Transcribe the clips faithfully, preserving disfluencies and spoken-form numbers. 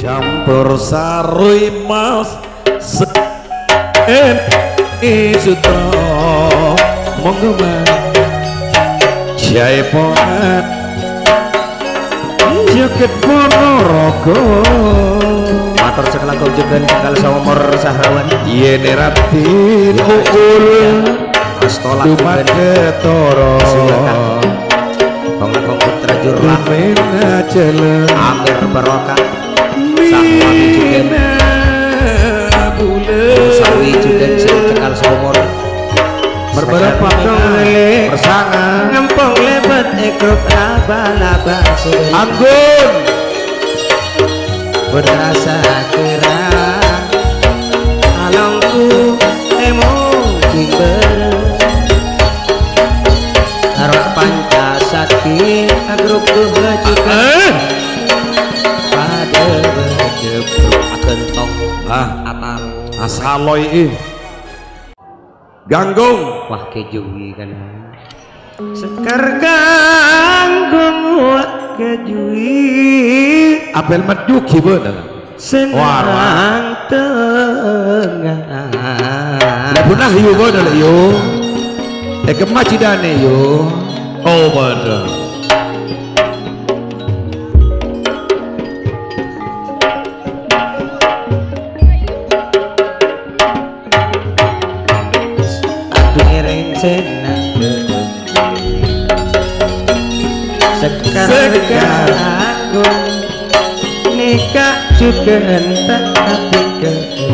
campur sarui mas sen isuto monggo jai pongat joget Ponorogo matur sekala kunjungan tanggal sawomor sahrawan yene ratin uul astolak dumadetoro Kong putra jurlah mena jele amir barokah sahwami juga sawi juga cekal sawomor beberapa lele bersama ngempong lebat ekor laba-laba anggun berasa kira alangku emo kimber harap pancasati agruk juga pada berjebruk akentong ah atal asaloi ih ganggung wah kejui kan sekar ganggung wah kejui apel meduki bener senang tengah lebunah yu bener yu eh kemacidane yu oh bener sekarang nikah juga entah hati ke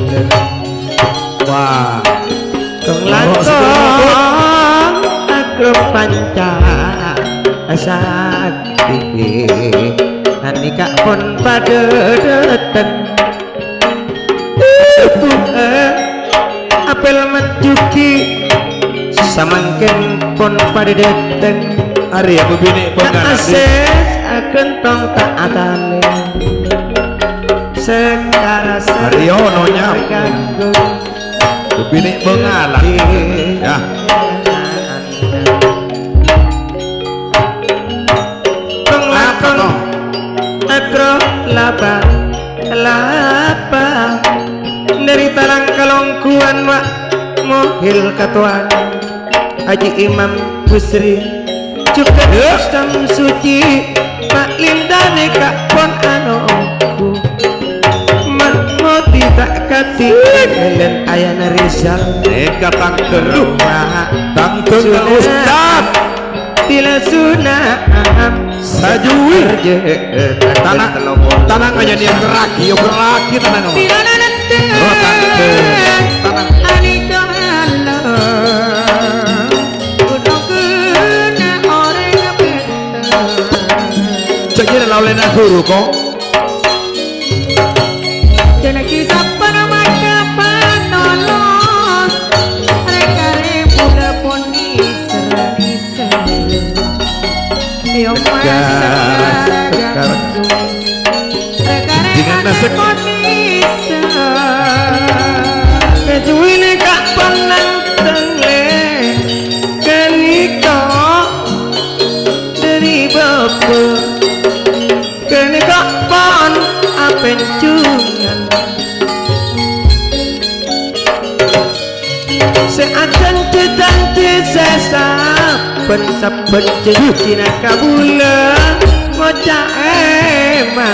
wah kong langkong aku panca sakti nikah pun pada datang apel mencuki samangken pun pada datang hari aku bini pengantin akan tong tak atale sekarang hari ono nyam bini pengalang ya penglakon agro laba laba dari talang kalongkuan wak mohil katuan Haji Imam Busri juga Islam suci Pak Lindane Kak Pon Anoku Mahmudi tak kati dan Ayana Rizal neka tangker tangker Ustad tila sunah sajui tanah tanah aja dia geraki yo geraki tanah ngomong oh tangker tanah jadi laulena guru kok jangan kisah pada kapan nolong mereka rebuda pun bisa yo masa dengan nasib pun bisa kecuali kak penang tengle keniko dari bapak kene kok pon apencungan seakan tetanti sesap pensapen cina kabula ngocak emang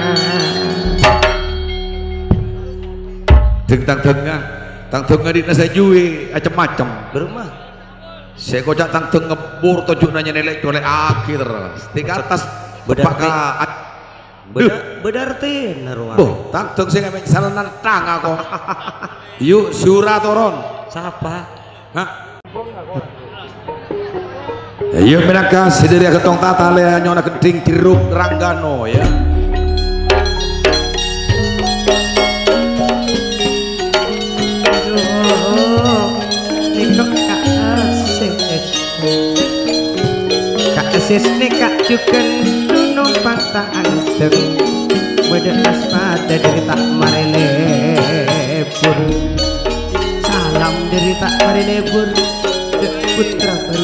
deng tang tengah tang tengah di nasa jui macam-macam berumah saya kocak tang tengah ngebur tujuh nanya nelek oleh akhir tiga atas bedar bedar tenar boh tang teng saya ngambil salanan tang aku yuk surah toron siapa hah yuk menangkah sediri ketong tata lea nyona keting tiruk ranggano ya kak asis nikah juga numpang tak anteng medelas pada dari tak marelebur salam dari tak marelebur putra baru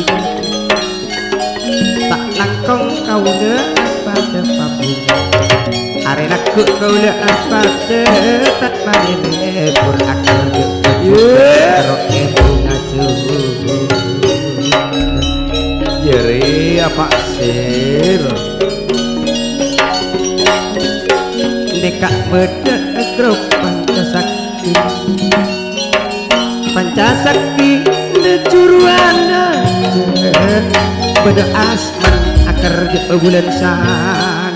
tak langkong kau de pada pabung arena aku kau lihat pada tak main pur akar roke bunga jeri apa sir dekak beda grup pancasakti pancasakti necuruana beda asman akar bulan sana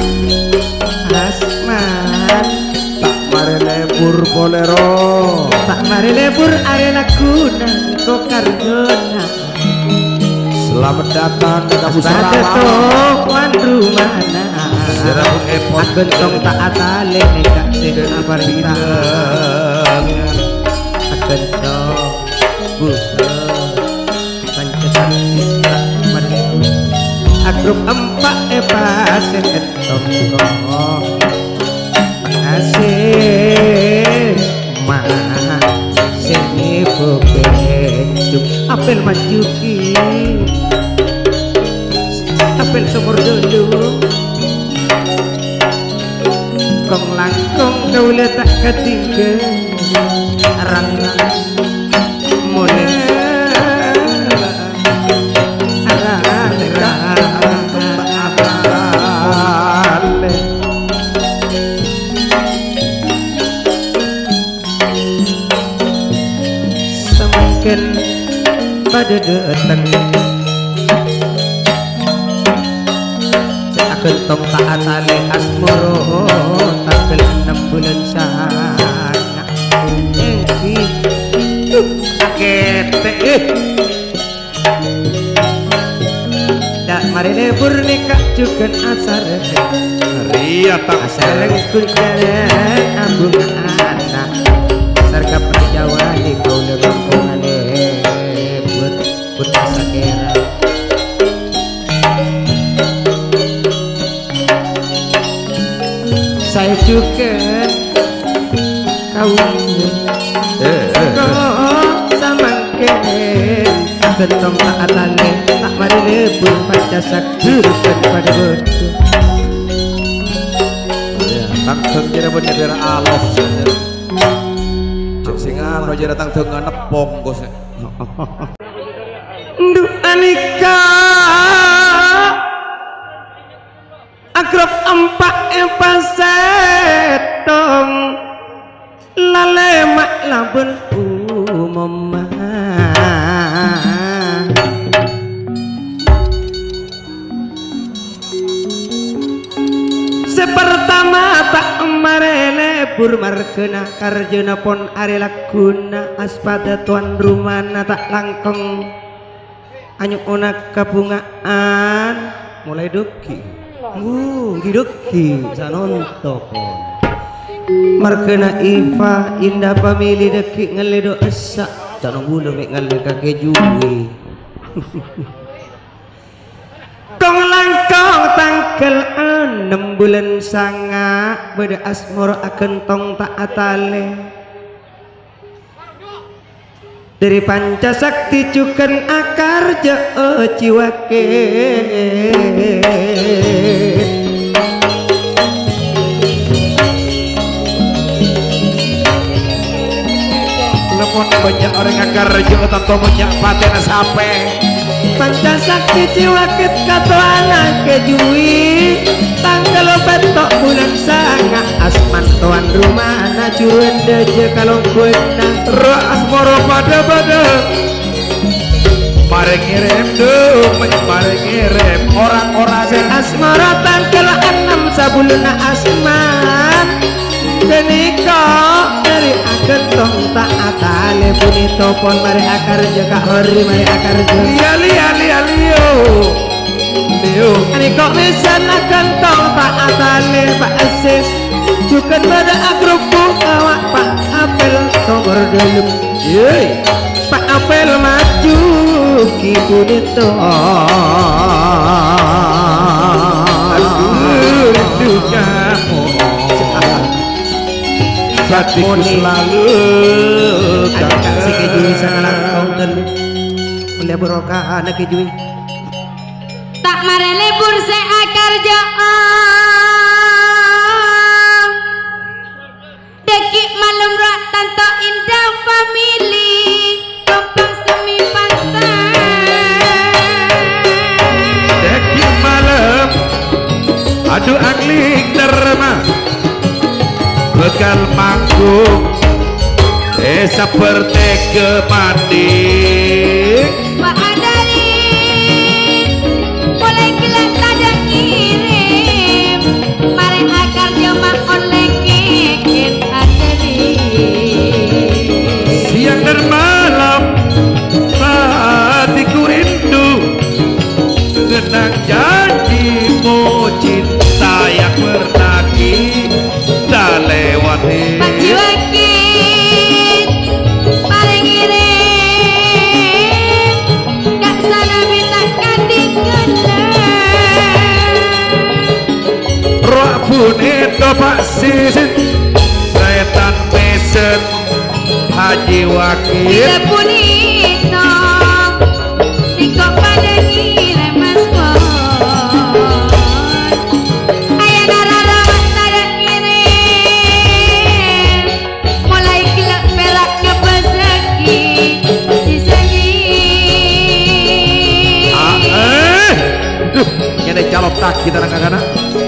asman tak mari lebur bolero tak mari lebur arena kunan kok karjona selamat datang ke kamu pada toan rumana serabut epot agentong tak atale nekak sing aparita agentong buka pancasakti tak mari agrup empat epas ketong roh asih mah sini bebenjuk apel majuki apel sumur dulu kong langkong kau letak ketiga arang-arang mulai semakin pada datang gentong tak atale asmoro tanggal enam bulan sana engki akete dak mari lebur nikah juga asar ria tak asar kunjane ambung anak sarga perjawa di kau lembong lebur putra sakera saya juga kau kau samangken gentong tak atale tak mari lebur pancasakti pada bodoh ya tangteng jadi bener bener alof cek singan aja datang tengah nepong bos nduk anika akrab empat epasetong lale mak labun umum sepertama tak marele bur markena karjana pon arela guna aspada tuan rumana tak langkong anyuk onak kabungaan mulai doki Uh, gidoki sanontok markena Iva indah pamili deki ngeledo esak canong bulu mek ngale kake juwi kong langkong tangkel enam bulan sanga beda asmoro akan tong tak atale dari pancasakti cukan akar jauh ciwake lemon banyak orang akar jauh tanpa banyak paten sape pancasakti ciwake kato anak kejui tanggal betok bulan sanga asman tuan rumah na curuan deje kalau kuena roh asmoro pada pada mari ngirim dong mari ngirim orang-orang asmoro tanggal enam sabuluna asman kenika dari agentong tak atale punito pon mari akar jaga hori mari akar jaga lia lia lia lio lio ini kok bisa agentong tak atale pak asis juga pada agrupku awak pak apel nomor dalam yeay pak apel maju ki punito aduh rindu kamu hatiku selalu ada si kejui sangat konten melihat berokah anak kejui tak mare libur se akar jaan tanto indah family kompang semi pantai deki malam aduh angling derma bekal manggung eh seperti kemanding Pak Adari mulai kilat tada ngirim mari akar jemaah oleh keket Adari siang dan malam hatiku rindu kenang janjimu cinta yang pernah kita lewati Panji Wakit paling ngirim kak sana bitakan dikelar roh pun itu pak sisin setan pesen Haji Wakil bila pun itu dikok pada ngirim mas Bon ayah nararawat tada ngirim mulai gelap pelak ngebazaki di sini ah, eh duh ini calok kaki tanah kakana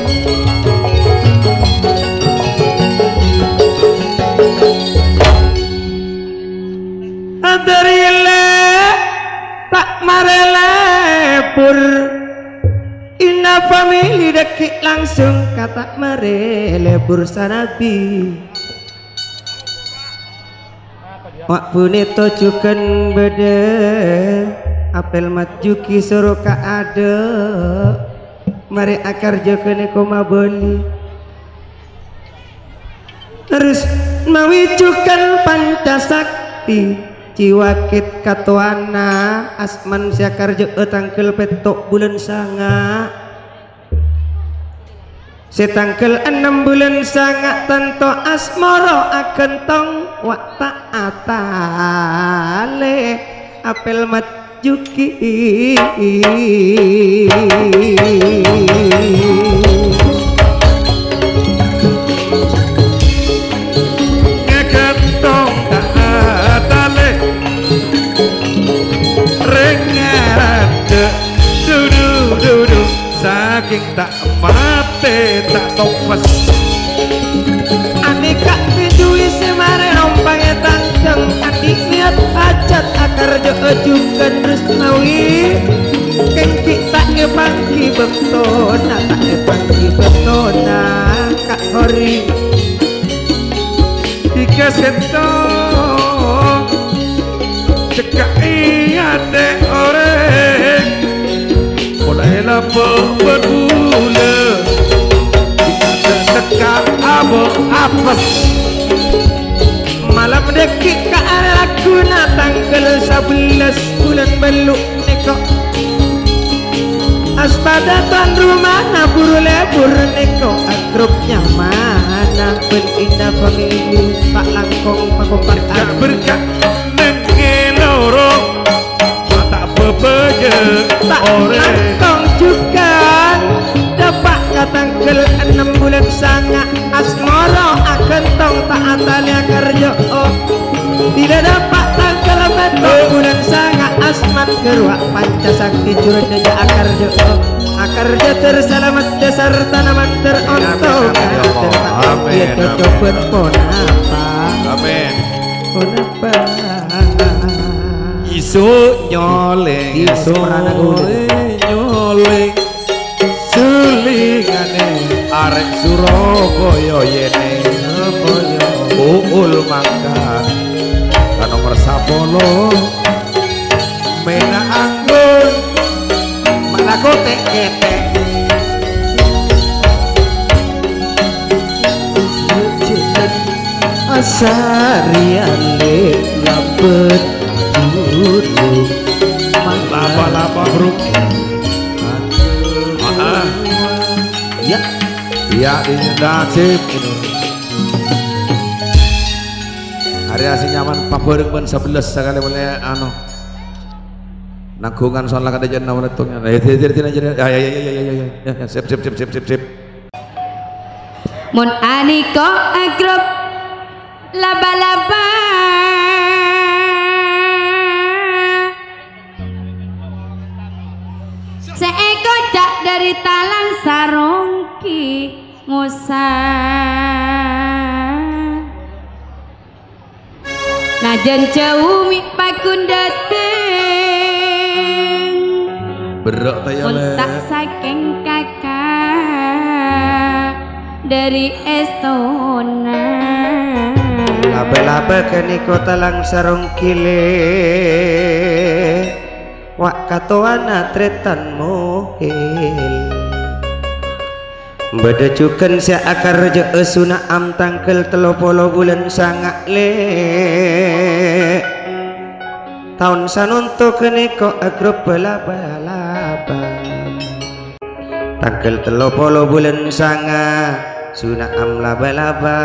Adarile tak marele pur Inna family dekik langsung kata marele pur sanabi Wak punito cukan bede apel matjuki suruh ka ada mari akar jokene koma boli terus mawicukan pancasakti Ciwakit katuana asman siakarjo tangkel petok bulan sanga setangkel enam bulan sanga tanto asmoro akan tong wak taatale apel matjuki ngekentong taatale rengarade dudu dudu saking tak mate tak topes aneka pinjui semare rompangnya tangceng adik niat hajat akar jo ajukan terus nawi kengki tak ngepangki betona tak ngepangki betona kak hori tiga setong cekak iya dek orek mulai lapor berbula kita cekak abo apes malam dekik ke arah guna tanggal sebelas bulan beluk nekok aspada tuan rumah nabur lebur neko akrobnya mana ben indah family pak langkong pakopan gak berkat nengelorong mata bebeje tak orek langkong juga dapat katangkel enam bulan sanga asmoro akan tong tak atalia kerja oh tidak dapat tanggal betok bulan sanga asmat gerwak pancasakti curut deja akar jo oh akarja terselamat dasar tanaman terontok Amin, itu copot ponapa amin ponapa isu nyoleng Isu merana guling. nyoleng sulingane arek Surabaya yene uul mangkat ka nomor sapuluh mena anggun malaku tek ketek asarian le labet dulu laba-laba bro ah ya iya ini nasib ini hari asing nyaman paboreng ben sebelas sekali boleh anu nanggungan soal kada jenna menetungnya ya ya ya ya ya ya sip sip sip sip sip sip Mun aniko agrop laba-laba seekor cak dari talang sarongki ngusah najan jauh mi pakun dateng berak tayale untak saking kakak dari Estona laba-laba keniko talang sarong kile wak katoana tretan mohil bedejuken sia akar je esuna am tangkel telopolo bulan sangak le tahun sanunto keniko agrup laba-laba tangkel telopolo bulan sanga suna am laba-laba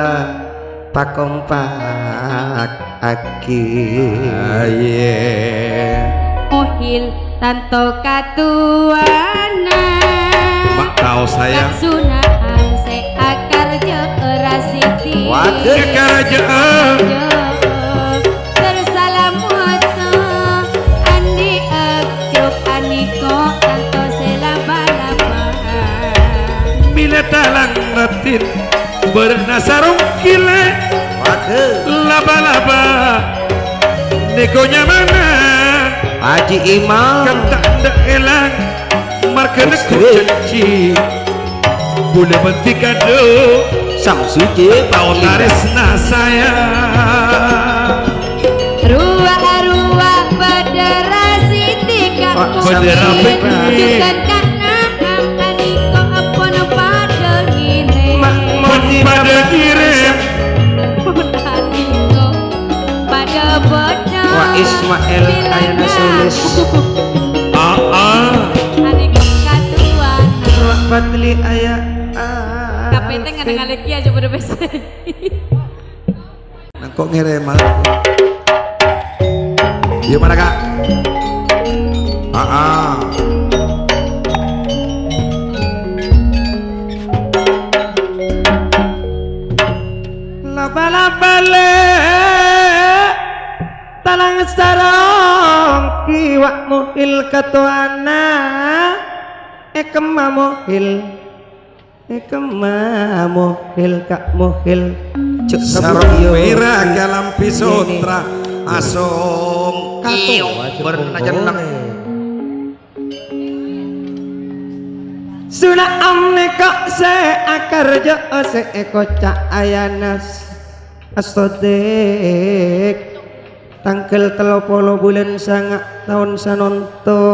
pakompak aki aye mohil tanto katuana mak kau sayang sunaan se akar je rasiti Waduh. kerajaan tersalamut andi agrup aniko tanto se laba-laba bila talang ratin bernasarong kile waduh laba-laba negonya mana Haji Imam kata ndak elang markana ku Istri. janji boleh menti kado sang suci tahun larisna saya ruah-ruah pada rasiti Wah, kamu bendera tunjukkan putih. karena aniko apa pada ngire pada kirim aniko pada bodoh Wah Ismail ayana sulis ah ah aniko katuan Wah Fadli ayah kapten nggak ada lagi aja pada besi nah, kok ngirim aku gimana kak ah ah laba-laba le talang sarong kiwak muhil katuana ekema muhil ekema muhil kak muhil cuk sarong merah galampi sutra asong Kato bernajenang Suna amne kok se akar jo se kocak ayana astodek tangkel telopolo bulan sanga tahun sanonto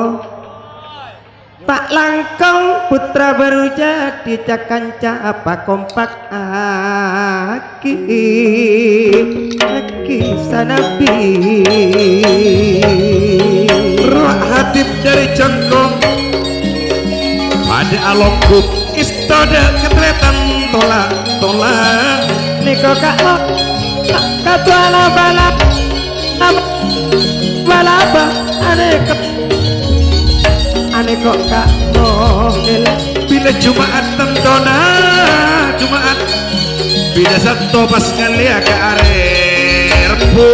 tak langkong putra baru jadi cakanca apa kompak aki aki sanabi roh hatib dari cengkong pada alongkuk istoda ketretan tolak tolak niko kak lo katua laba laba aneka aneko kak mohel bila Jumaat tentona Jumaat bila satu pas ngalia ke are rempu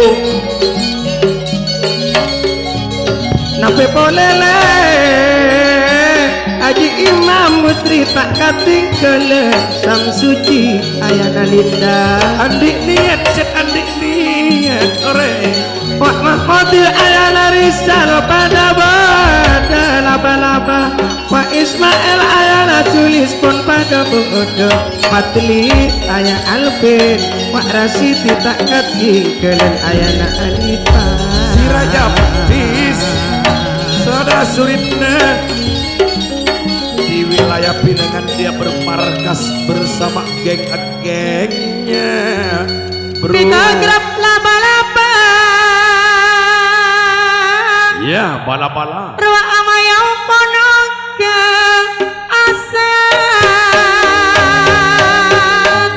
nape polele Haji Imam Mutri tak kating kele sang suci ayana linda andik niat cek andik niat ore wak mahmodir ayana risal pada pada laba-laba wak Ismail ayana tulis pun pada bodoh Matli ayah Alvin wak Rasidi tak kating kele ayana Anita si Raja Petis Sada Suritna di wilayah Pinangan dia bermarkas bersama geng-gengnya Pikagrap laba-laba ya bala-bala ruah amayau ponoga asan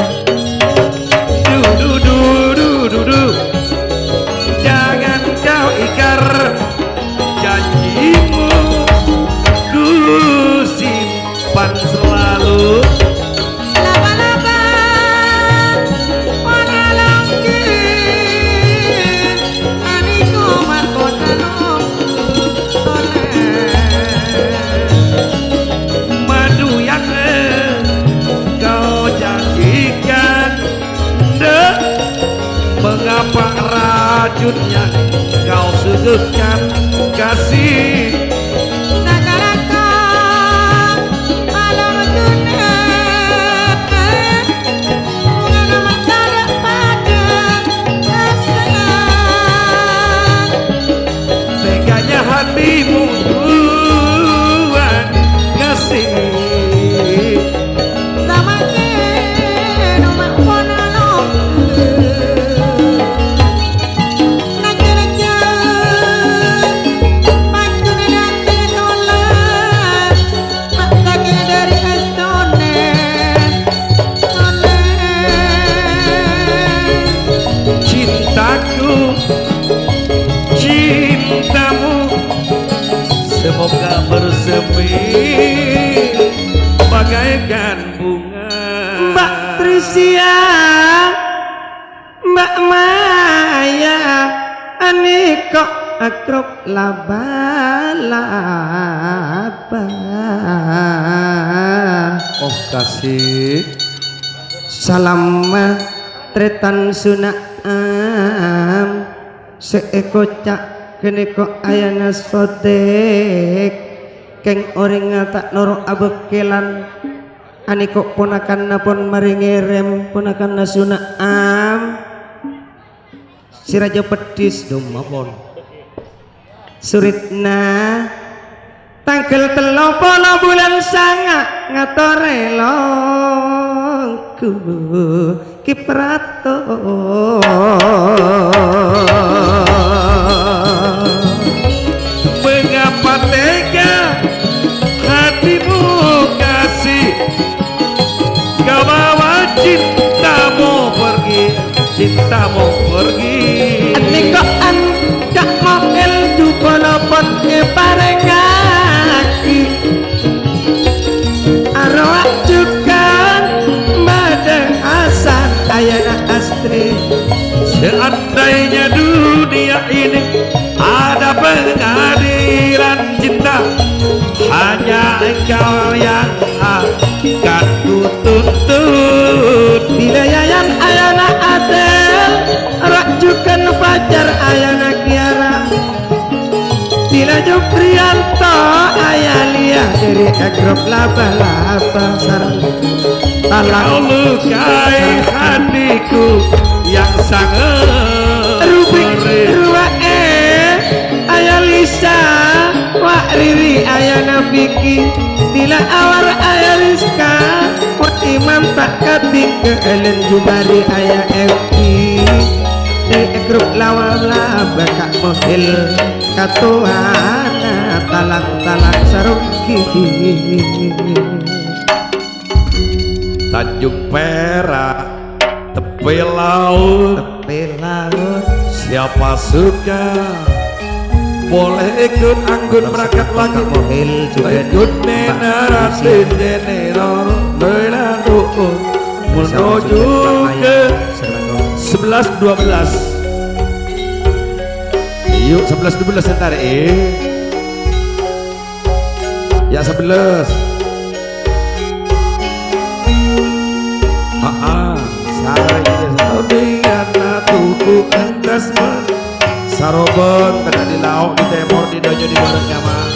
du du du du du du jangan kau ikar janjimu ku simpan selalu laba-laba wana tekan kasih Nagaraka alam dunia Mengenal mata pada kasar teganya hatimu buat kasih Sama keno makpona lo Nagaraka Pantune nanti tolak Makanya dari astone cintaku cintamu semoga bersemi bagaikan bunga Mbak Trisia Mbak Maya Ani kok akrab laba-laba oh kasih Salam tretan sunaam Seeko cak kene kok ayana sodek Keng oring tak noro abekelan Ani kok ponakan napon maringerem ponakan sunaam Si Raja Pedis dumapon Suritna tanggal telopolo bulan sanga ngatore longku kiprato mengapa tega hatimu kasih kau bawa cintamu pergi cintamu pergi Nikoan gak moel dupolopon e parengaki Arwah juga Madang Hasan Ayana Astri seandainya dunia ini ada pengadilan cinta hanya engkau yang akan kutuntut Bila yayan Ayana Adel Rajukan Fajar Ayana Kiara Bila Juprianto Ayalia dari agrop laba-laba sarang kau lukai hatiku yang sangat Rubik perih. Rua E Ayah Lisa Wak Riri Ayana Vicky Bila awar Ayah Rizka Wak Imam tak kating Keelen Jumari Ayah Eki Dari grup lawala Bakak mohil Katuana Talang-talang sarungki Tanjung Perak tepi laut Tepi laut siapa suka boleh ikut anggun berangkat lagi mohil juga ikut nena ratin denero berlalu menuju ke sebelas dua belas yuk sebelas dua belas ntar eh ya sebelas ah sarang dengan tuku entas sarobon kena di lauk di temor di dojo di bareng nyaman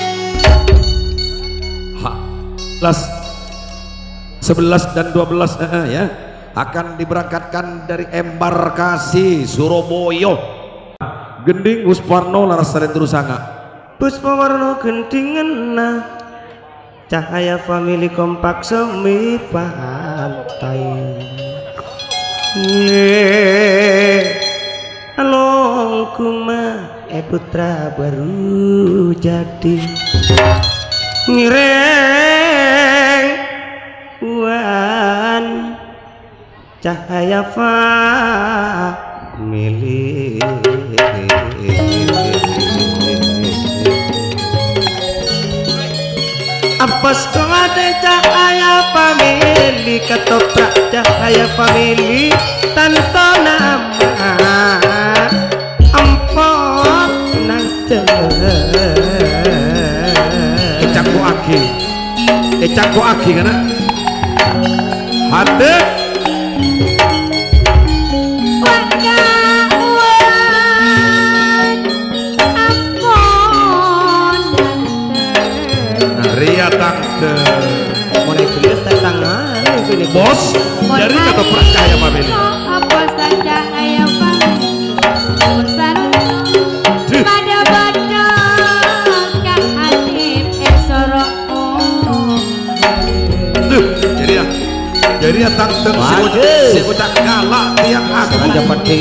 ha las sebelas dan dua belas eh, eh, ya akan diberangkatkan dari embarkasi Surabaya Gending Usparno laras salen terusanga Puspa warna gendingan cahaya family kompak semi pantai Along kuma e putra baru jadi ngireng wan cahaya family Apos kong ada cahaya family ketoprak cahaya family tanto nama ampon nang Ecangku aki Ecangku aki kana hati Wakawan ceria tante mulai gelis tangan ini bos dari kata percaya Mabeli apa saja ayam bersarut pada badan kak Hatip esoro tuh jadi ya jadi ya tante si ucap galak tiang aku aja pati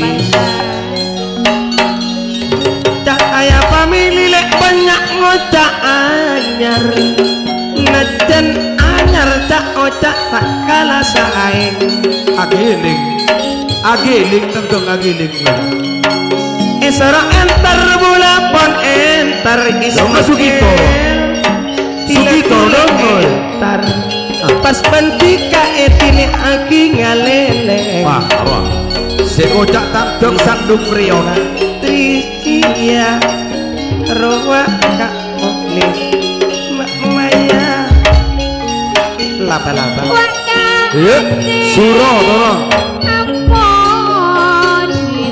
cahaya family lek banyak ngocak anyar najan anyar cak ocak tak kalah saing agiling agiling tentu agiling esoro enter bulapon enter dong Sugito Sugito dong enter pas bentika etini aki ngalele wah apa si kocak tanteng sandung riona Trisia roa kak mokli mak maya laba-laba waka iya suro tolong ampun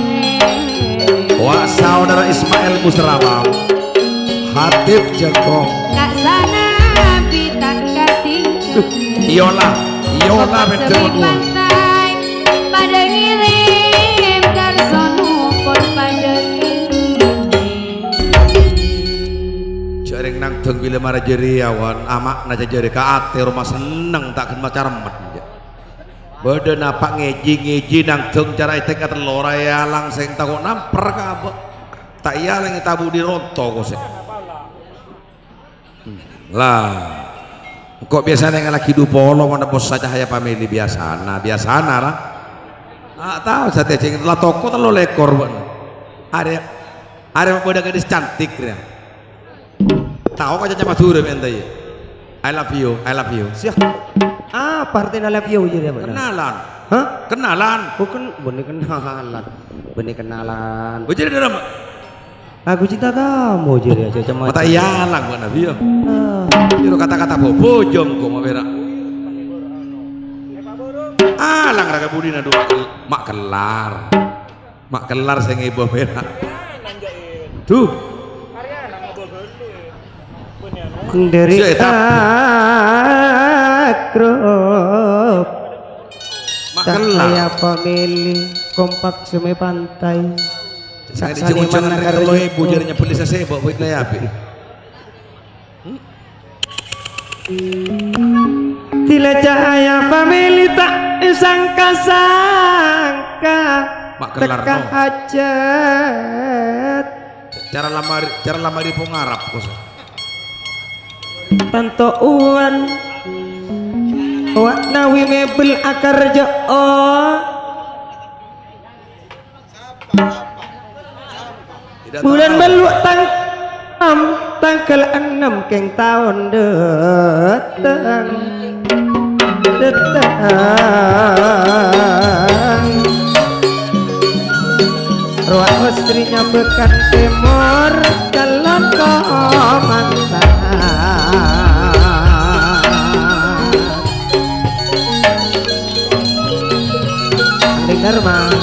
wah saudara Ismail Musrawam Hatip Jengkong kak sana bitak kating Iyola Iyola sepi menjengkong pantai pada ngirim garsono pon pada jaring nang deng bila mara jeri awan amak naja jeri ka ate rumah seneng tak kenal cara mat beda napak ngeji ngeji nang deng cara itek kata lora ya langseng takut namper ka apa tak iya lagi tabu di ronto kose lah kok biasanya yang lagi dupolo mana bos saja hanya family biasa nah biasa lah ah tahu saya ceng lah toko terlalu lekor buat ada ada pada gadis cantik ya tahu aja cuma turun ente I love you I love you siap ah partai I love you jadi apa kenalan hah kenalan bukan benih kenalan benih kenalan oh jadi dalam aku cinta kamu jadi aja cuma mata iyalang buat nabi ya ah. itu kata-kata bobo jom kok mau berak alang raga budi nadu mak kelar mak kelar saya ngebo berak tuh dari akrab cahaya family kompak semai pantai saya di cungan kalau ibu jadinya polisi saya bawa buat laya api tila cahaya family tak sangka-sangka teka hajat cara lamar cara lamar di pengarap kos tanto uan wak nawi mebel akar jo bulan balu tang tanggal enam keng tahun datang datang ruang istrinya bekan timur jalan komandan dengar mah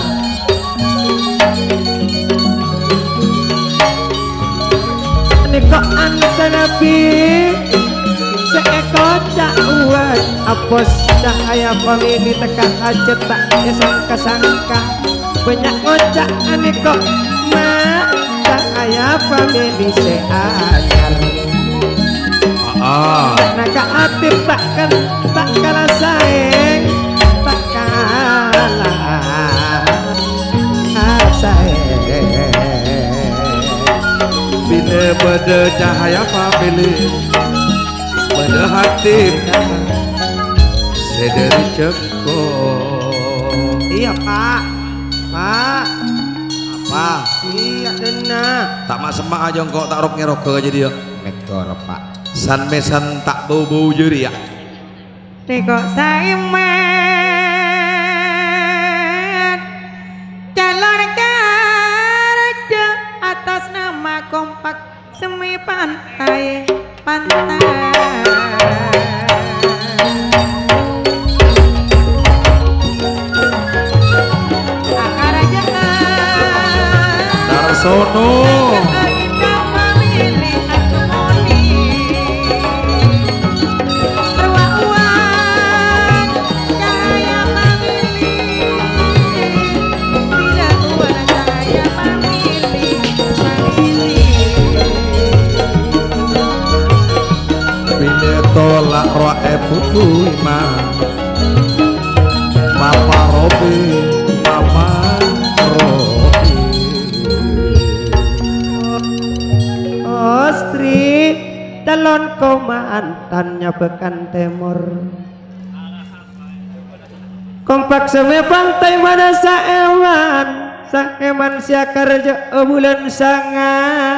kok angsa nabi seekor cawat apos cahaya family teka hajat tak sangka-sangka banyak ngocak aneh kok mak cahaya family seanyar ah naka Hatip takkan tak kalah saing tak kalah saing bila pada cahaya family pada Hatip sedari ceko iya pak pak apa iya dena tak mak semak aja kok tak rok ngerok aja dia nekor pak san mesan tak bau-bau jeri ya teko saiman calon kerja atas nama kompak semi pantai pantai Darsono tolak roa epuku imam Papa Robi Mama Robi Ostri calon kau mantannya bekan temor kompak semua pantai mana saeman saeman siakar jo bulan sanga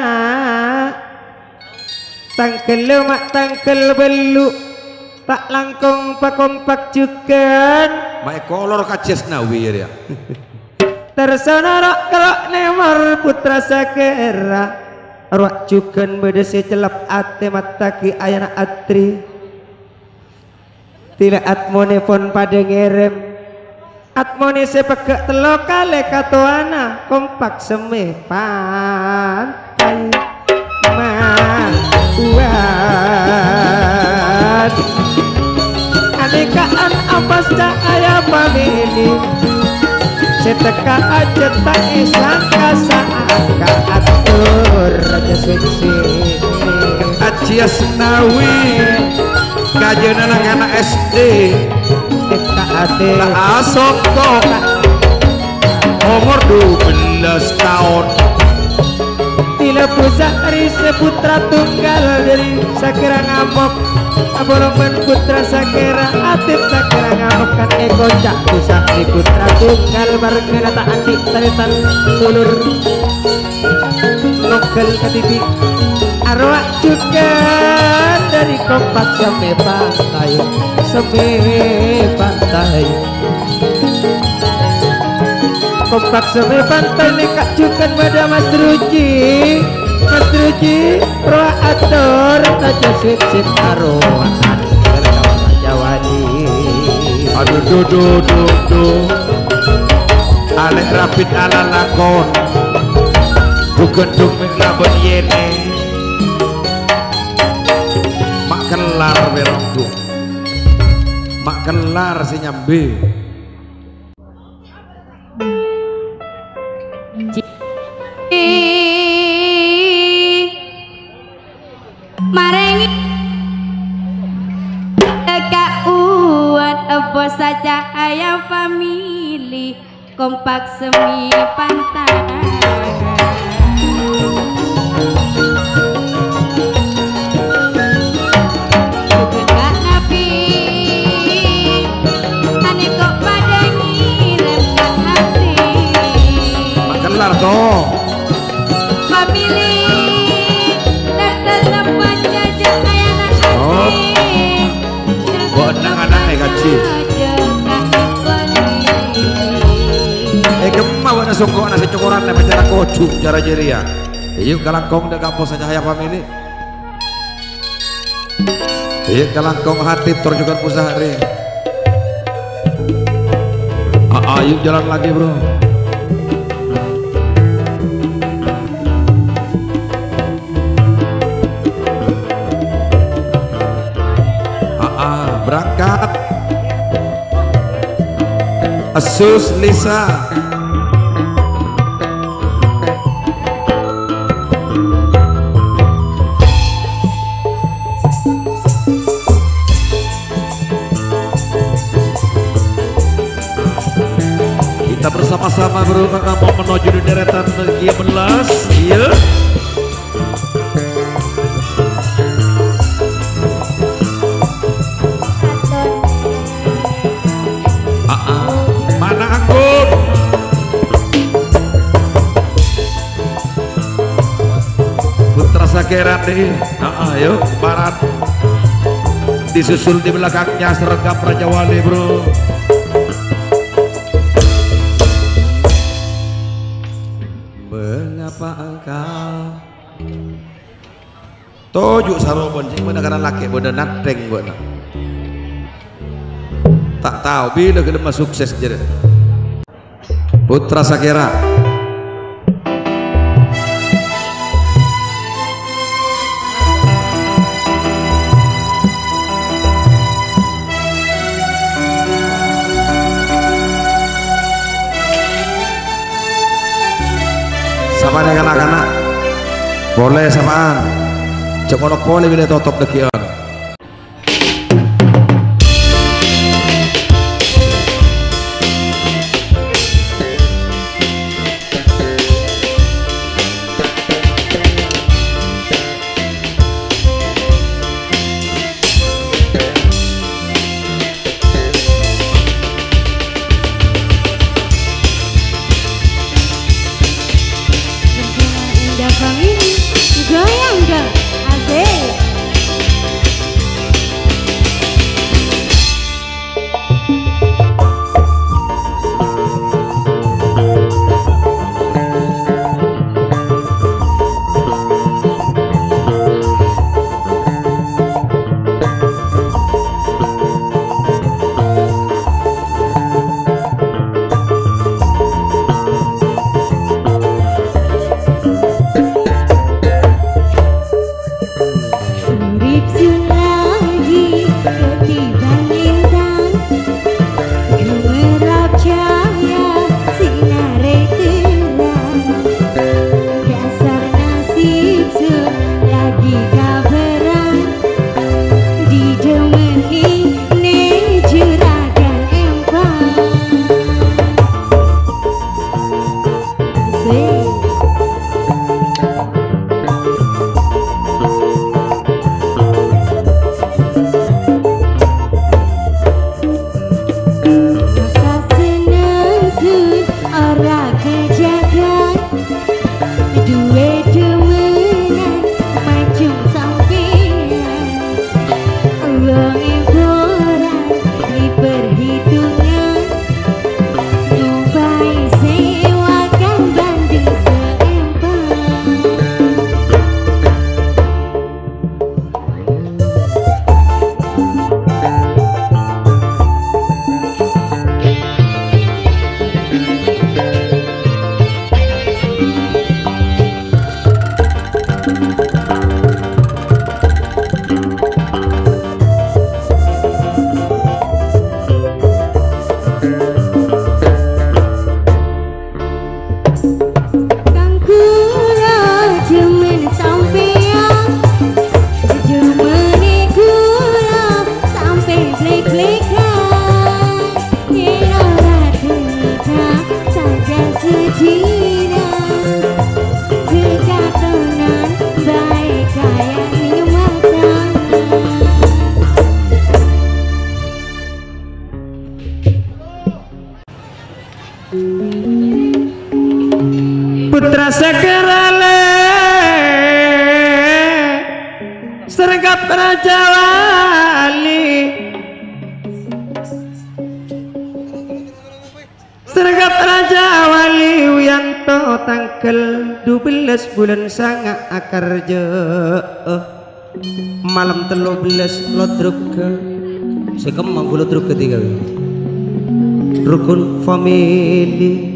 tangkel lemak tangkel belu tak langkong pak kompak juga mai kolor kaces nawi ya tersana rak kelak nemar putra sakera rak juga bedesi celap ate mataki ayana atri tidak atmone pon pada ngerem atmoni sepeke telo kale katoana kompak seme pantai man uat anekaan ampas cahaya pamili seteka aja tak isangka saangka atur raja suci Acia Senawi kajian anak-anak S D kita ade lah asoko umur dua belas tahun bila pusari seputra tunggal dari sakira ngamuk abolomen putra sakira atip sakira ngamuk kan ego cak pusat di putra tunggal bareng tak andik taritan ulur lokal ketipi arwah juga dari kompak sampai pantai sampai pantai kompak sampai pantai nekak juga pada Mas Ruji Mas Ruji roa atur raja sit-sit arwah berkawan jawadi aduh duh duh duh duh alek rapid ala lakon bukan dumik labon yene mak kelar berongku mak kelar si nyambe marengi dekat uat apa saja ayam famili kompak semi pantai toh family dan tetap baca ayana oh buat anak-anak eh kaci eh gemah buat songkok nasi cokoran dan bicara kocu cara jeria yuk kalangkong dan kapos saja hayang family yuk kalangkong hati terjukan pusahari ah yuk jalan lagi bro. Berangkat Asus Lisa kita bersama-sama berusaha mau menuju di deretan ke sebelas iya Sakeran deh, nah, ayo barat disusul di belakangnya seragam Raja Wali bro. Mengapa engkau tojuk sarobon sih mendengaran laki bodoh nateng buat tak tahu bila kedema sukses jadi Putra Sakera. Sama dengan anak-anak boleh samaan cek monopoli bila totop dekian Raja Wali Seragat Raja Wali Wiyanto tanggal dua belas bulan sanga akarja malam telu belas lodruk ke sekemang lodruk ketiga rukun family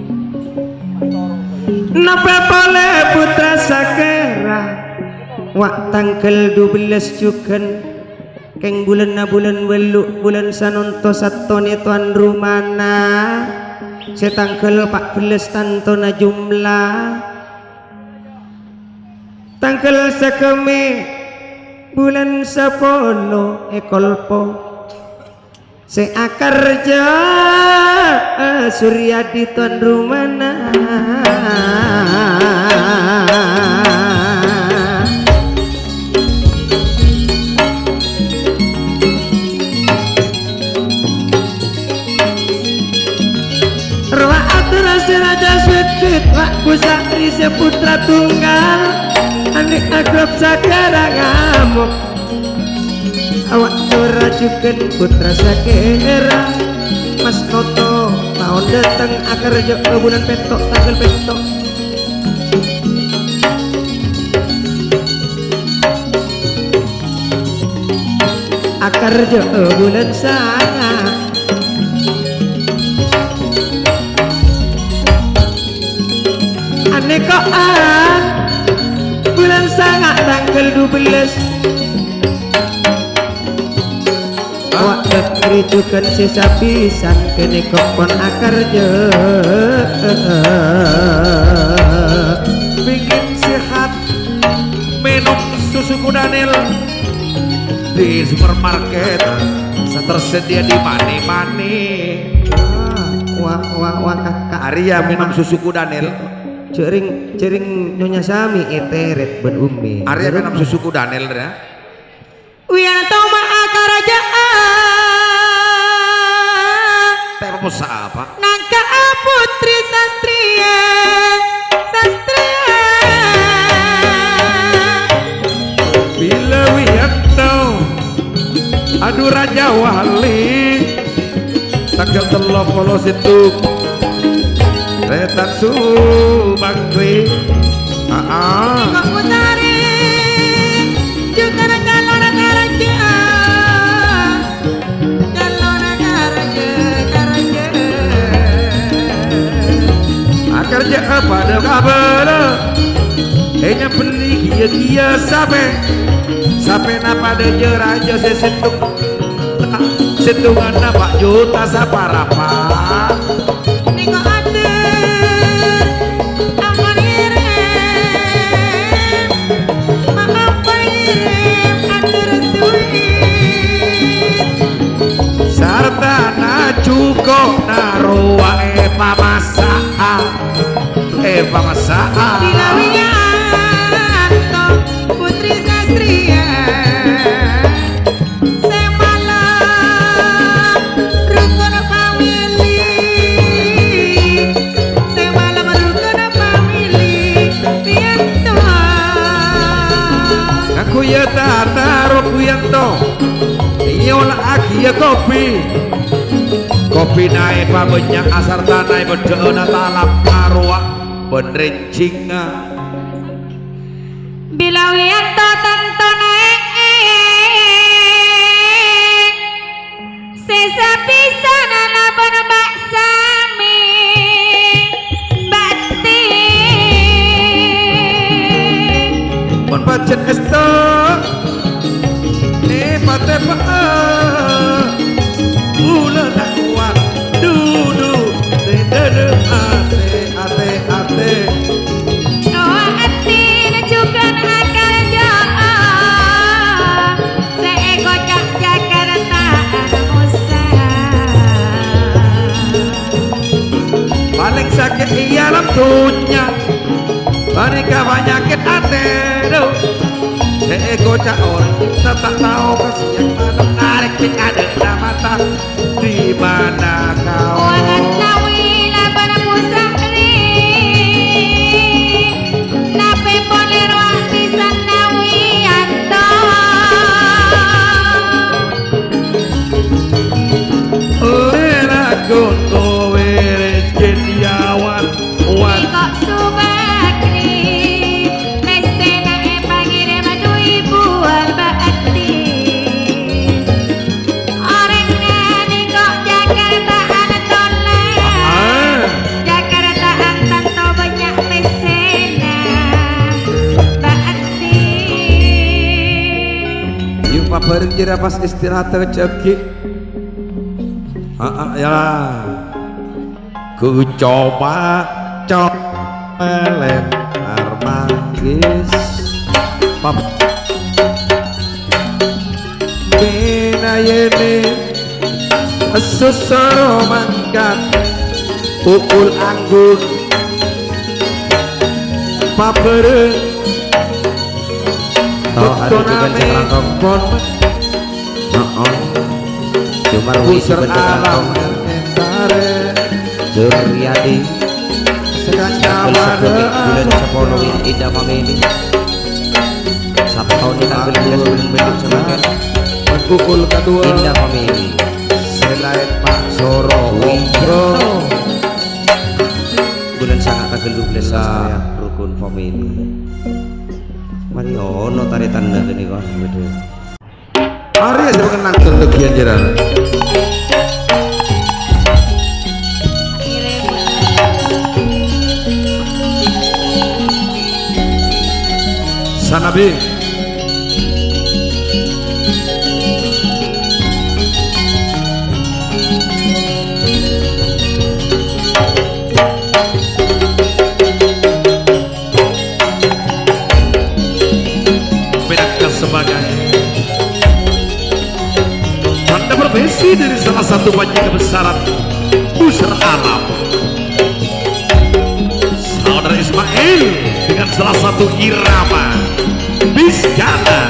napa boleh putra sakera wak tanggal dua belas jukan keng bulan na bulan welu bulan sanonto satone tuan rumana setanggal empat belas tantona jumlah tanggal sekemi bulan sepuluh ekolpo seakarja Suryadi tuan rumana Raja Sweet Wakku Sakri seputra tunggal anik agrab sakara ngamuk awak rajukan putra sakera Mas Noto tahun datang akar jo ke bulan petok tanggal petok akar jo ke bulan sana anekaan bulan sangat tanggal dua belas awak kericukan sisa pisan kene kokon akar je bikin sehat minum susu kudanil di supermarket tersedia di mani-mani wah wah wah kakak Arya minum susu kudanil Cering cering nyonya Sami eteret ben umi. Arya minum susu kudanil ya. Wiyanto Mahakaraja. Teh musa apa? Nangka putri sastria. Sastria. Bila Wiyanto aduh Raja Wali tanggal telah polo situ Retan Subakri ah Kok putari juga calon karaja calon karaja karaja akarja pada kabar hanya beli kia-kia sampai sampai napa ada jeraja sesentuk sentungan napa juta saparapa niko ada ampun ngirim ampun ngirim atur suwit sarta na cuko naruwa epa masaa epa masaa Bila Wiyanto putri sastria semalam rukun family semalam rukun family Wiyanto aku ya taruh Wiyanto iya olah aki ya kopi kopi naik banyak asar tanah berdoa talap arwah penrencinga Bila Wiyanto tanto naik sesa pisan lapor Mbak Sami bakti pun bacet esto eh pate pa ula tak kuat dudu de de de ate ate ate doa hati nejukan akal ja'a seego cak Jakarta Musa paling sakit iya lampunya mereka banyakin ate do seego cak orang kita tak tahu kasihan mana narik ping ada mata di mana kau Wahan nawi laban Musa nape poner wak pisan na Wiyanto Pak bareng kira pas istirahat rezeki. Ah, ah, ya. Ku coba coba lempar manggis. Pap. Bina yene susoro mangkat pukul anggur Pak bareng. Oh, ada juga cekrangkong pon. Oh, cuma wisi bentuk Suryadi bulan sepuluh indah family satu tahun ini tanggal belas bulan bentuk semakin pukul kedua indah family selain Pak Soro Wingro bulan sangat tanggal dua belas saya rukun family mari ono tarik tanda gini kan betul mari saya kenang terlegian jalan Sanabi sebagai tanda profesi dari salah satu wajib kebesaran Busur Alam saudara Ismail dengan salah satu irama Biskana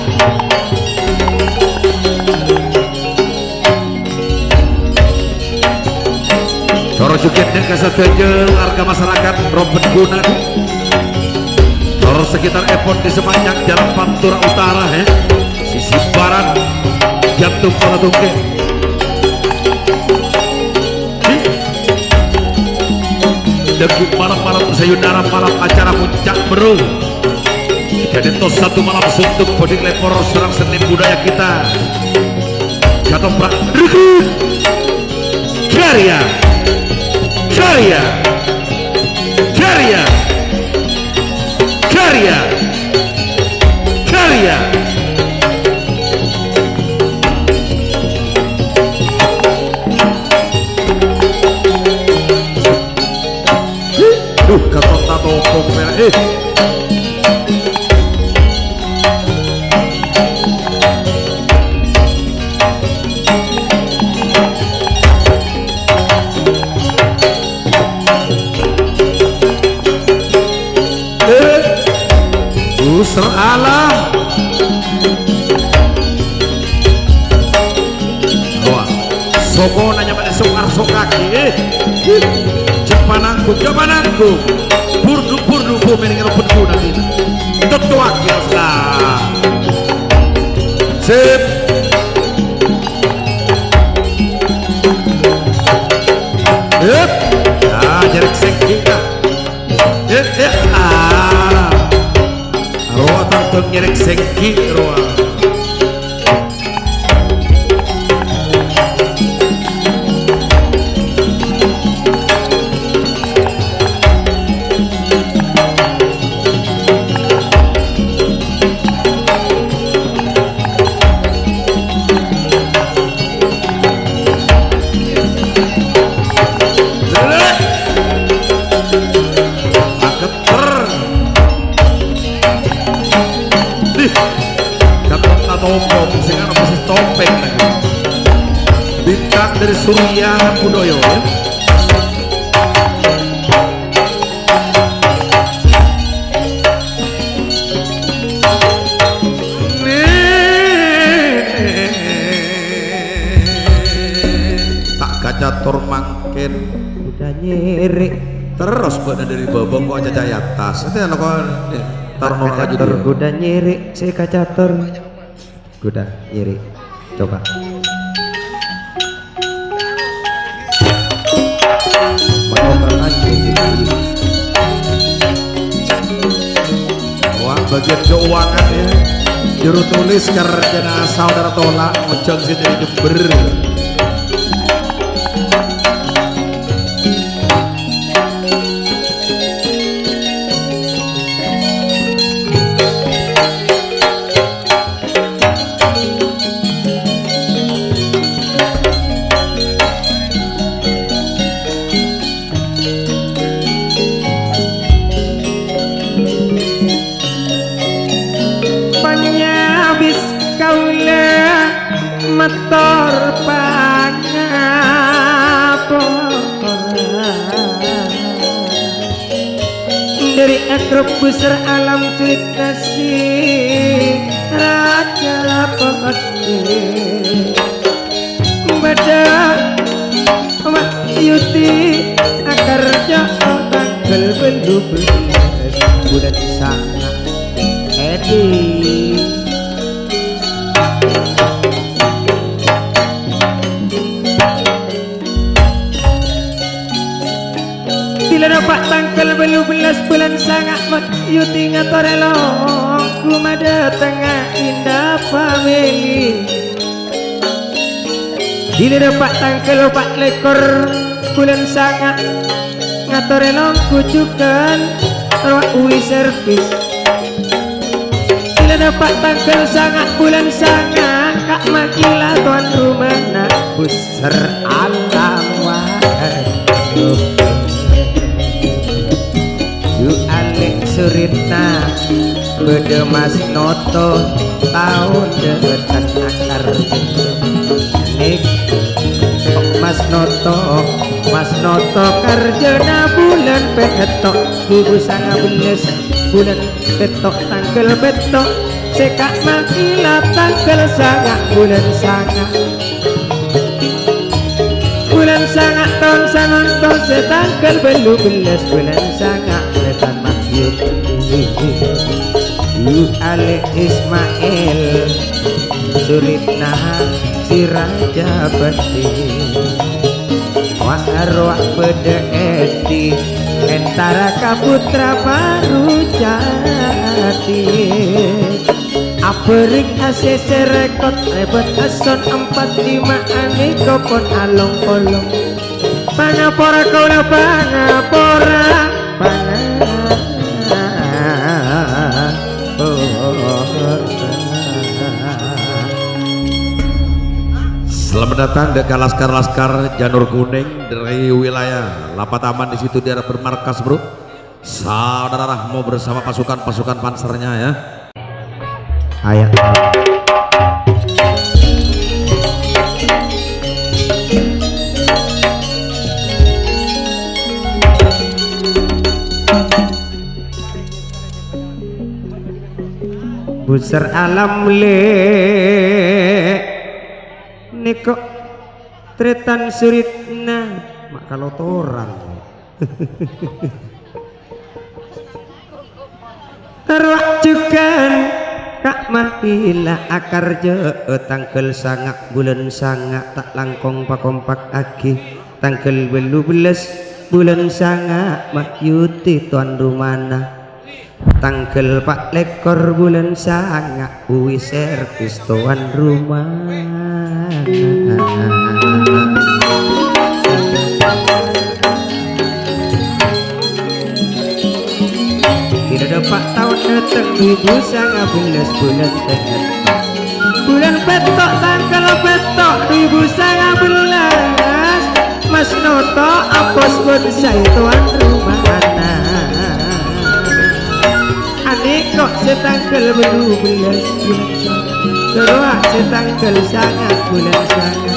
Toro Juket dan Kasatnya warga masyarakat Robert Gunan Toro sekitar Epon di sepanjang jalan Pantura Utara eh. Sisi barat jantung Kota Tungke Deguk malam-malam sayudara malam acara puncak beru jadi tos satu malam suntuk bodi lepor serang seni budaya kita Katoprak Rukun Karya Karya Karya Karya Karya Duh kata tato pok merah eh Busur Alam Wah Soko nanya pada sokar sokaki eh Jepanangku jepanangku Burdu burdu bu meninggal pedku nanti Tentu akhir lah Sip Yep Ya jarak sekita Eh eh ah Roa tantang nyerek sengki roa bintang dari Surya Budoyo ya. Tak kacatur mangkin udah nyirik terus pada dari bobong kok aja jaya tas itu yang kok taruh kacatur udah nyirik si kacatur udah nyirik coba wah bagian keuangan ya juru tulis karena saudara tolak ngocong sih dari Jember kaula matur pangapunten dari akrab besar alam cerita si raja pekti badak mak yuti akar jauh tanggal belum belas bulan sangat edi bila dapat tanggal belum belas bulan sangat mak yuti ngatorelong kumada tengah indah family bila dapat tanggal opat lekor bulan sangat ngatorelong kucukan rawak uwi servis bila dapat tanggal sangat bulan sangat kak makila tuan rumah nak besar alam waduh yu alek suritna bede mas noto tahun dekat akar nik mas noto mas noto karjana bulan petok ibu sangat beles bulan petok tanggal petok sekak makila tanggal sangat bulan sangat bulan sangat tahun sangat tahun setanggal belum belas bulan sangat letan makyut yu ale Ismail suritna si raja beti wa arwah bede edi entara kaputra baru jati aperik asese rekod rebet ason empat lima ane kopon along kolong pangapora kaula pangapora pangapora Selamat datang dekat laskar-laskar Janur Kuning dari wilayah Lapat Aman. Di situ dia bermarkas bro. Saudara Rahmo bersama pasukan-pasukan pansernya ya. Ayah. Besar alam le niko tretan suritna mak kalau torang terwajukan kak mahila akar je tanggal sangat bulan sangat tak langkong pakompak aki tanggal belu belas bulan sangat mak yuti tuan rumana tanggal pak lekor bulan sangat uwi servis tuan rumah tidak dapat tahun datang ibu sangat belas bulan tengah bulan petok tanggal petok ibu sangat belas mas noto apos bonsai tuan rumah anik kok setanggal belum belas bulan sangat kedua setanggal sangat bulan sangat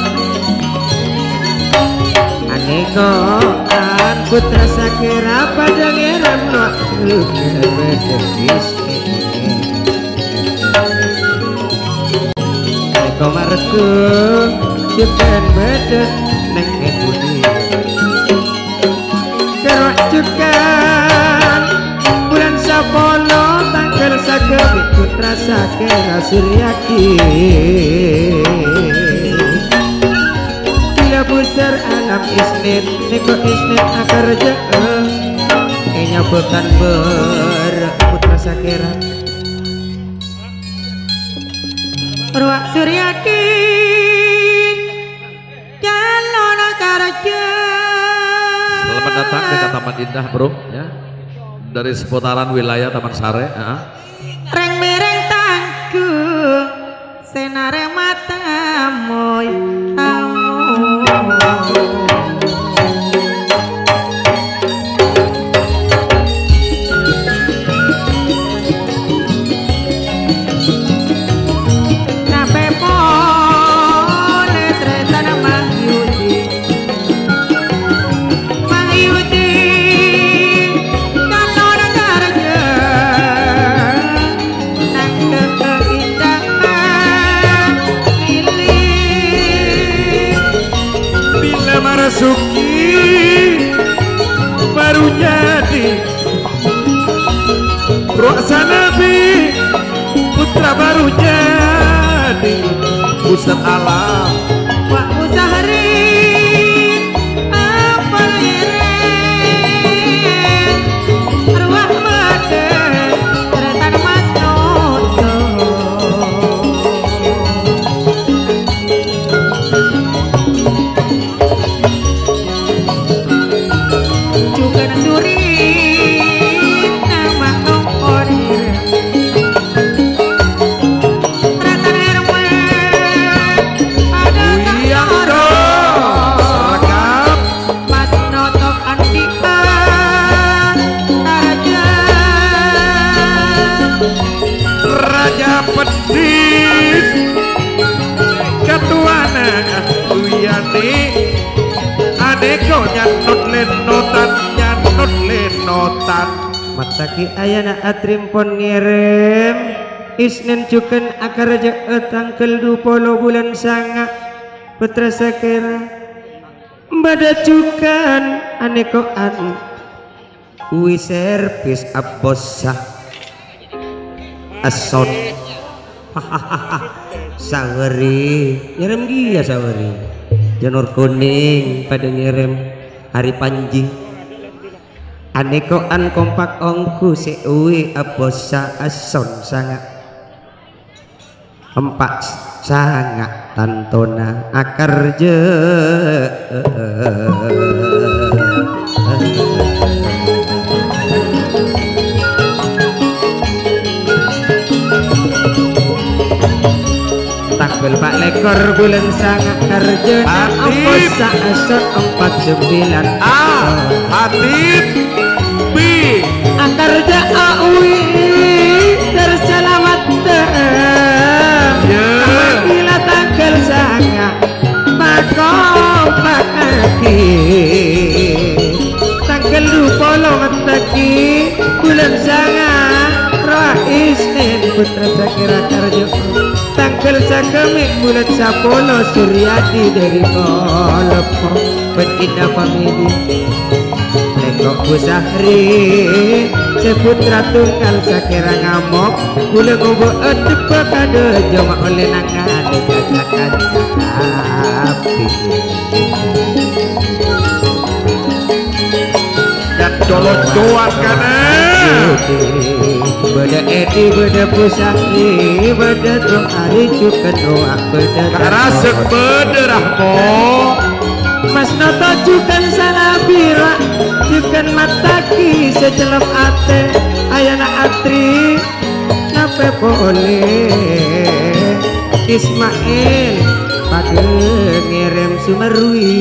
anik kok an putra sakira pada ngeram no luka bedekis anik kok marku cipen bedek neng ebudi kerok juga bulan sapolo tanggal sakit putra sakira suryaki bila besar alam isnin niko isnin akar jauh kayaknya bukan ber putra sakira ruak suryaki calon akar jauh. Selamat datang dekat Taman Indah bro ya, dari seputaran wilayah Taman Sare ya. Reng mereng tangku senare mata moy Basuki baru jadi Ruaksa Nabi putra baru jadi Ustaz Alam Pak Musahri apa iren arwah mate keretan Mas Noto juga suri nama kompor keretan Herman ada Wiyanto Seragam Mas Noto Andika Raja Raja Pedis Ketuana Uyani Adeko nyanut lenotan nyanut lenotan Mataki ayana atrimpon ngirim Isnin cuken akar jaet tangkel dupolo bulan sanga Putra Sakira Bada cukan anekoan Ui servis abosa Ason Sawari ngirim dia sawari Janur kuning pada ngirim hari panji Anekoan kompak ongku seui abosa ason sangat empat sangat tantona akar je takbel pak lekor bulan sangat kerja abosa ason empat sembilan A Hatib B akar je aui terselamat Gila tanggal sangat Pakopak aki Tanggal dupolo mataki Bulan sangat Roh Isnin Putra Sakira Karjo Tanggal sakemik bulan sapolo Suryadi dari Kolopo Betina famili Lekok Busahri Seputra tunggal Sakira ngamok Bulan ngobo edep kado Joma oleh nangan Kacakan api dan dolon-doan kana Beda Edi beda Busahri Beda Tung Ari Cukan doa Beda karasek bederah mo Mas Noto cukan salabira Cukan mataki secelap ate Ayana atri Nape boleh Ismail pada ngirim Sumerui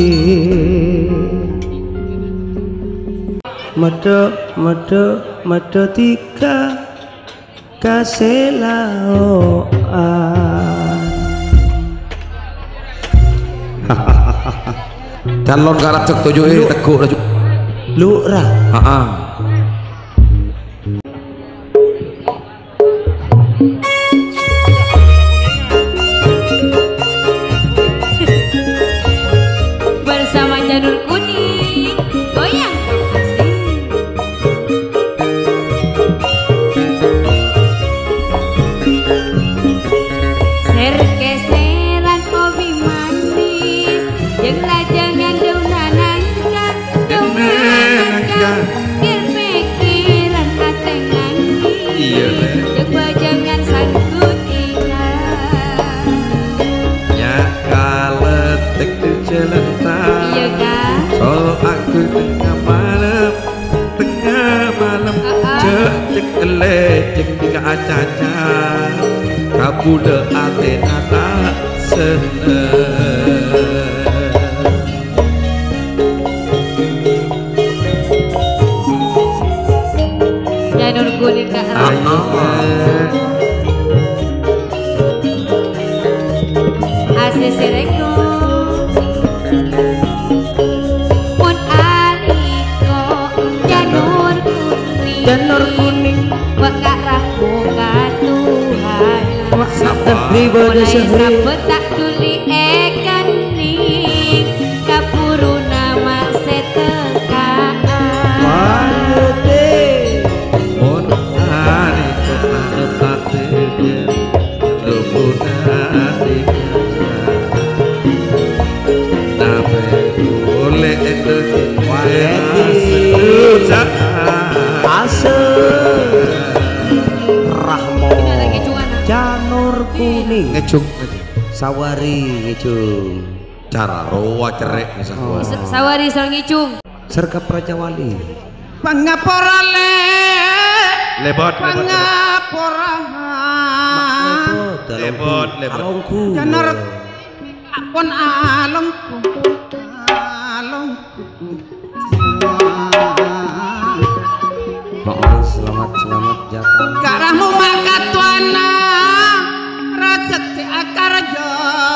Medo medo medo tiga kaselaoan calon karat cek tujuh eh teguk dah lurah heeh bersama Janur Kuning goyang asik. Serkeseran kopi manis jeung lajangan daunan nangka daunan kir pikiran ate nangis iya teh jeung bajangan sangkut ikan nya kaletek di celentang iya kan sol aku tengah malam tengah malam cek cek ele cek tiga acaca kabude ate nata seneng Janur Kuning Kak ayo A C C Record Mun Ariko Janur Kuning Janur Kuning Waka rakungan Tuhan Sabri bode Mulai sehri sabet tak tuli ekan ning Kapuru ngecung ngecung sawari ngecung cara roa cerek nih oh. Sawari sareng ngicung sergap Raja Wali pangapora le lebot pangapora lebot lebot alongku janor apun alongku alongku maaf selamat selamat jatah karahmu makatwana rajat akarjo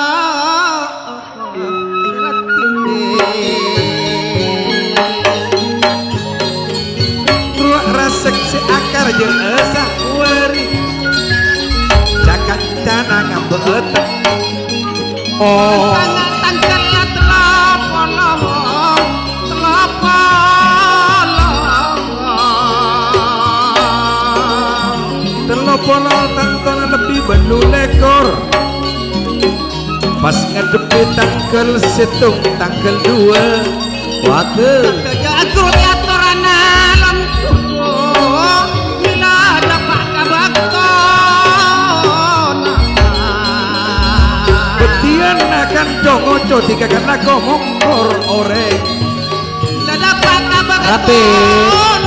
ruak rasek si akar jeung esa wari cakat cana ngambet oh sangat tangkel telopolong telopolong telopolong tangkona lebih benu lekor pas ngadepi tangkel setung tangkel dua wakil aku aturan alam bila dapat kabakon betian akan dongoco tiga karena ngomongkor orek dapat Rapi. kabakon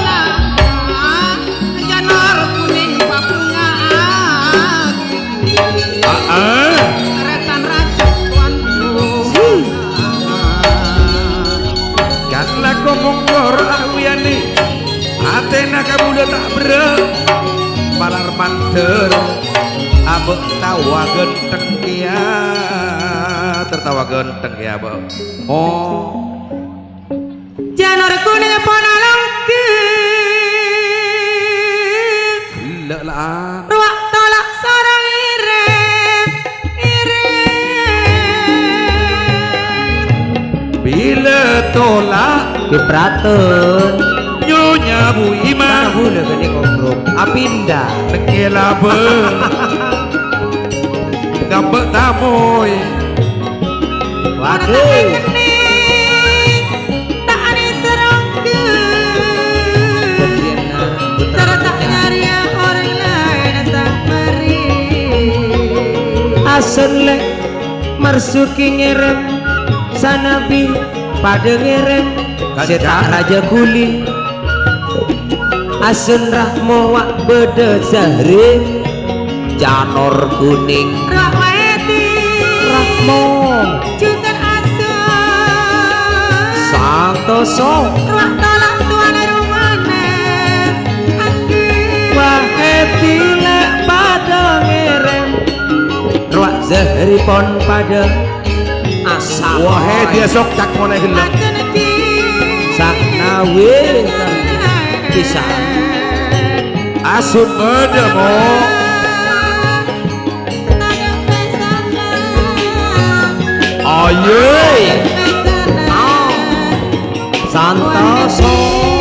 janor kuning papunga ah retan raja tuanku karena ngomongkor awiyani Atena kamu tak ber balar manter abek tawa genteng kia tertawa genteng kia abek oh janor kuning panalong gila lah ruak tolak sarang irem irem bila tolak Kipratun nyonya Bu Ima mana boleh gini ngobrol apinda nekela be ngambek tamoy waduh tak ada serangga Betiana tak nyari orang lain asal mari asun le marsuki ngerem sanabi pada ngerem setak raja kuling asun rahmo wak beda zahri janor kuning ruak waedi rahmo juga asal santoso ruak tolak tuan rumahnya waheti lek pada ngerem ruak zahri pon pada asal wahai dia sok cak mulai gelap sak nawe bisa asun beda mo ayo santoso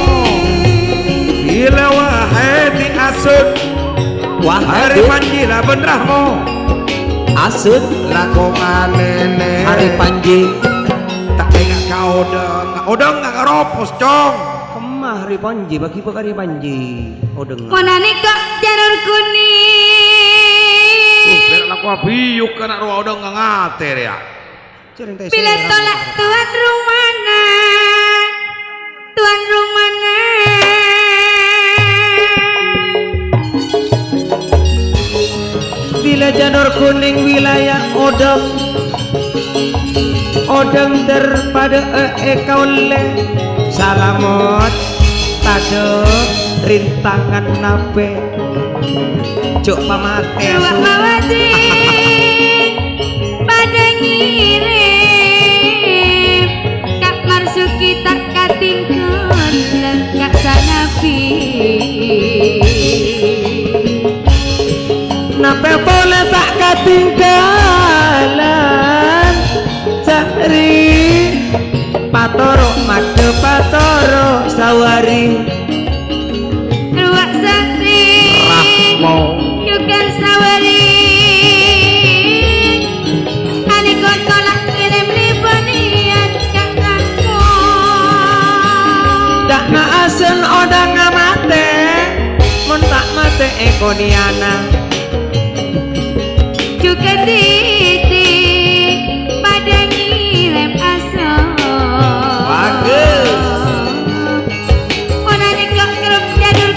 bila wahai di asun hari wahai panjila benerah mo asun lakongan nenek hari panji tak ingat kau odeng odeng nggak ngeropos cong kemah hari panji bagi hari panji oh dengar Monane kok janur kuning biar laku abiyuk kena ruang odeng nggak ngater ya bila tolak tuan rumana tuan rumana bila janur kuning wilayah odeng odeng terpada ekole salamot tado rintangan nape cuk pamate ruak mawati pada ngirim kak marsuki tak katingkun lengkap sanapi nape boleh tak ketinggalan sehari patoro made patoro sawari ruak sakti rahmo juga sawari ane kau tolak ngirim ribonian kak kamu dak na asen odang mate mun tak mate ekoniana juga titik pada ngilem asal bagus onane kok kerep janur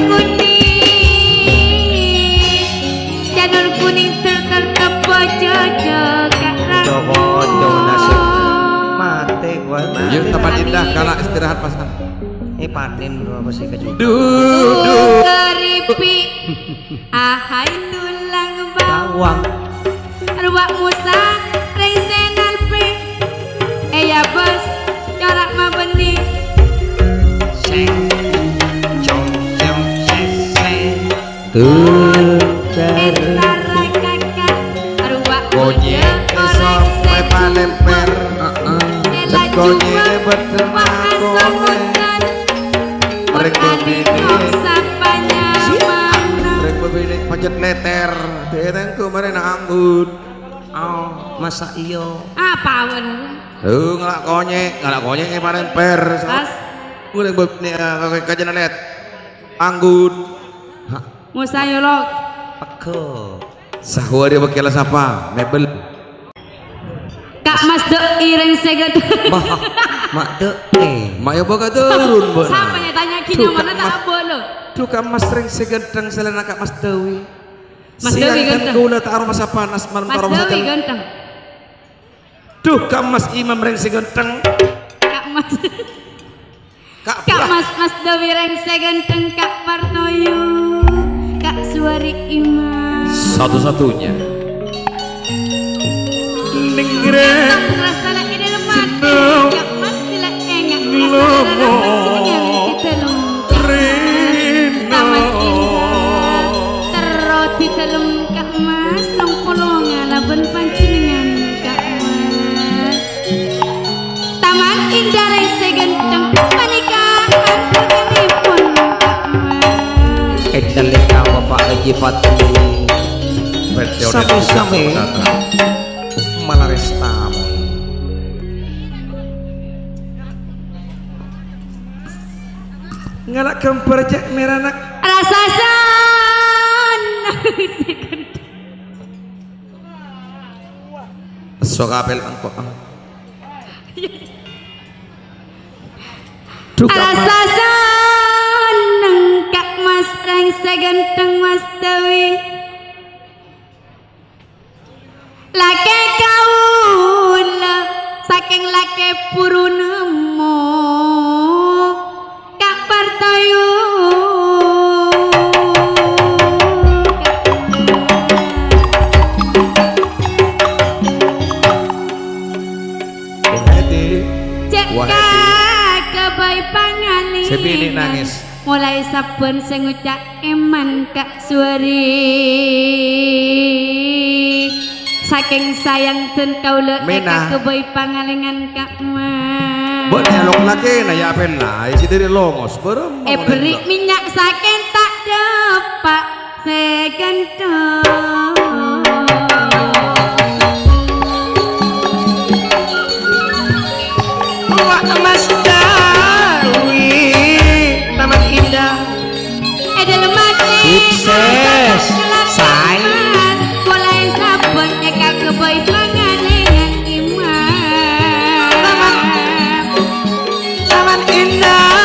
kuning janur kuning tertertep jodoh kak Joko ojo nasib mate gua Yuk tempat indah kala istirahat pasan. eh panen bro apa sih keju Duduk. keripik ahai tulang bawang ruak musa rengsenan pe eh ya bos corak mah benih seng jom jom seng seng tuh entara kakak ruak Konye sampai palemper. Konye betul konye. Rek bebini. Rek bebini pacet leter. Teten kemarin anggun. oh masa iyo apa wen Tuh ngelak konye, ngelak konye yang palemper. as Udah bebini kajian net. Anggun. musa yolok peko Sahwa dia bakal siapa? Mebel. kak mas de ireng seget mah mak dek eh Maya boga turun bona. siapa yang tanya kini Tuh, mana Kak tak Mas. boleh Tuh kan mas sering segedeng selena kak Mas Dewi. Mas Dewi Siang kan ganteng. gula taruh masa panas malam mas taruh masa Dewi jalan. ganteng Tuh kan Mas Imam reng segedeng. kak mas Kak kak Pura. mas mas Dewi reng seganteng kak Martoyo kak Suari Imam Satu-satunya. Ningre. tak terasa lagi dalam mati kak mas bila enggak rasa darah jenengan kita lungkap taman indah teroti telung kak mas nong polongan laban pancingan kak mas taman indah rese genteng panikahan perkenipun kak mas edan leka bapak lagi fatih Sampai-sampai. malah restamu Ngalak kemper jak merah nak. rasa sana Sok apel angkot. Tuh kan Mas. rasa seneng kak mas reng seganteng mas Dewi lake kaula saking lake purunemu kak Partoyo Hati. cek Wah, kak kebayi pangalingan Sepini nangis. mulai saben sing ngucap eman kak Suari saking sayang ten kaula Mina. kak kebayi pangalingan kak mas Buat nyalok lagi na ya apel lah. Isi dari longos berem. eh beri minyak saking tak dapat seganteng Wah Mas Dewi taman indah eh dalam mati Sukses, say. mulai saben kak kebayi pangalingan iman taman indah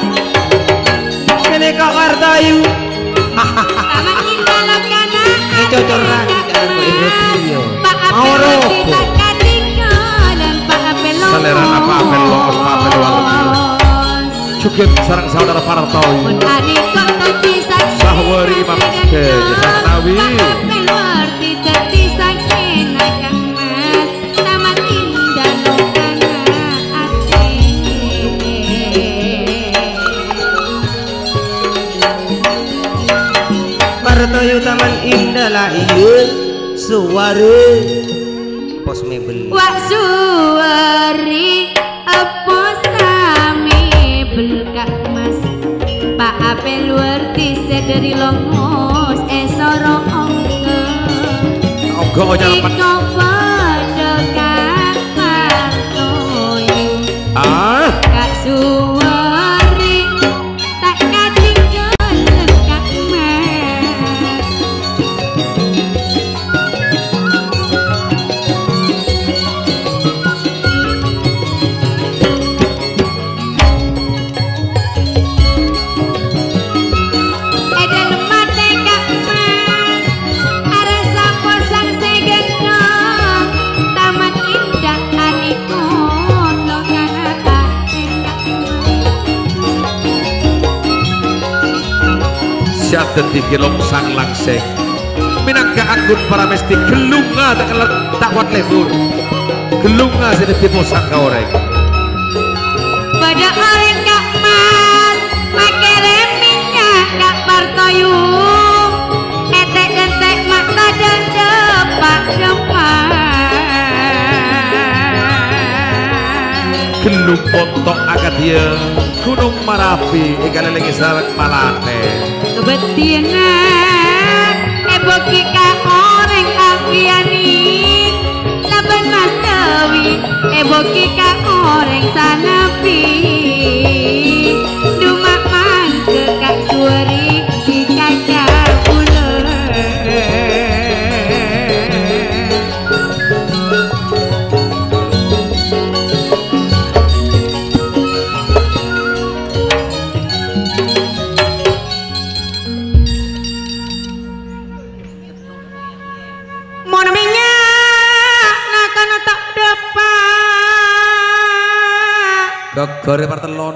kene kok Martoyo taman indah lokana itu curang jangan kok ikut video Pak mau Apel ropo tidak ketinggalan Pak Apel Selera apa apel longos Pak Apel warna. Cukup sarang saudara Partoyo. Pun ani kok tadi saksi Sahwari Imam Seja Sahnawi. Pak Apel warti tadi saksi nakang mas taman indah lokana ati Partoyo taman indah lah iya suara pos mebel Wak Suari apa sami belkak mas Pak Apel warti sedari longos esoro ongke Ogo nyalapan. Iko pada kak Partoyo Ah. Kak Suari tak ketinggalan kak mas siat dadi gelong sang langseng minangka anggun para mesti gelunga tak tak kuat lefur gelunga sing dadi posaka oreng pada orang gak mas makere minyak gak partoyung etek gentek mata dan depak depak gelung pontok akad dia gunung Marapi ikan lagi sarang malate kebetinan eboki ka orang apiani laban mas dewi eboki ka orang sanapi dumak mangke kak suari di kaca ular gegere partelon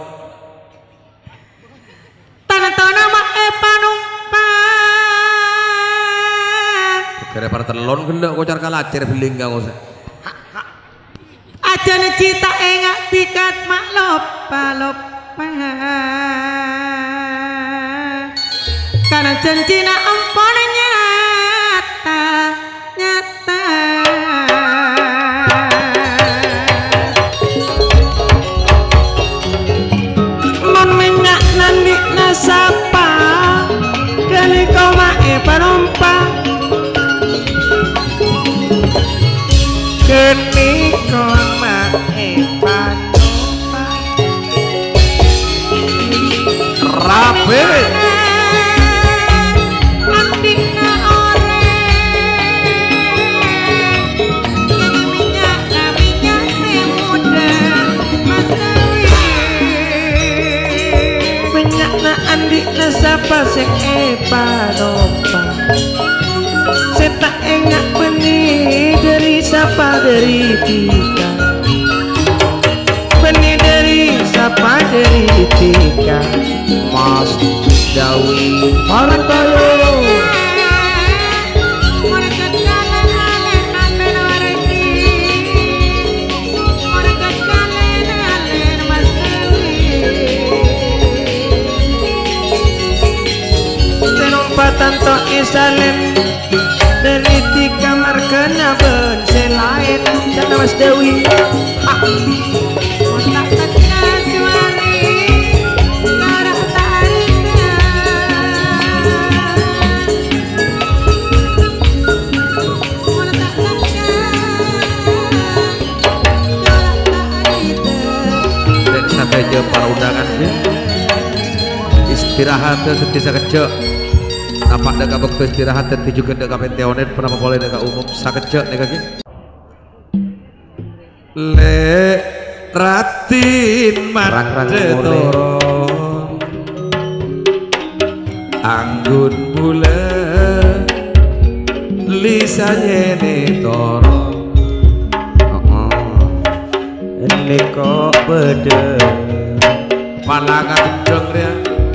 tanah-tanah mak e panumpang gegere partelon gendek kocar kalacir belingga kok aja cita engak tikat mak lopa lopa karena janjina ampun nyata nyata sapa kali kau mae panumpang kini kau mae panumpang rabe antikna oreng minyak minyak semuda mas Dewi minyak na andik na sapa sing e panumpang seta engak benih dari sapa dari tika benih dari sapa dari tika Mas Dewi orang tayo tanto isalen dari di kamar kena ben selain kata Mas Dewi ah tak teka suari karak tarika mana tak teka karak tarika dan sampai jam para undangan istirahat setisah kecil nampak deka bektu istirahat dan juga deka penteonet pernah boleh deka umum sakecek deka ki le ratin madetoro anggun bule lisa yene toro leko bede palanga kenceng dia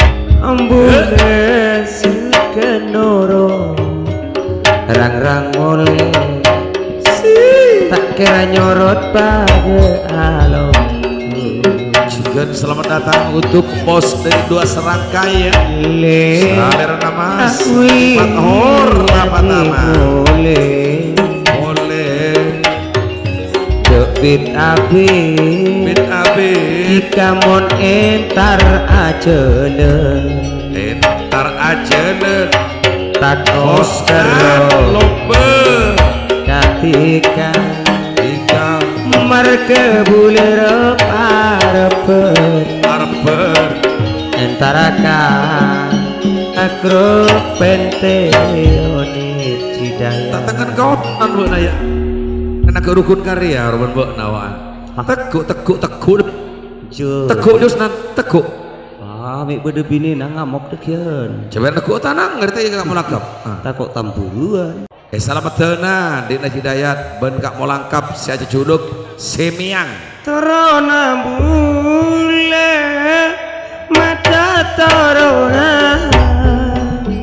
ambune kenoro rang-rang mulai tak kira nyorot pada alamku juga selamat datang untuk pos dari dua serangkai ya saler nama Fathor rapat nama boleh boleh debit abi bit abi jika mon entar aja entar aja tak Oscar lomba ketika tiga marke bulero parper parper antara ka agro penteone cidaya tangan kau anu naya kena ke rukun karya ruben mbok nawaan teguk teguk teguk teguk jus nan teguk amik bede bini nang ngamok dekian coba teguk tanang ngerti gak mau lengkap takut tamburuan eh selamat tenan di Hidayat ben gak mau lengkap si aja juduk semiang torona bule mata torona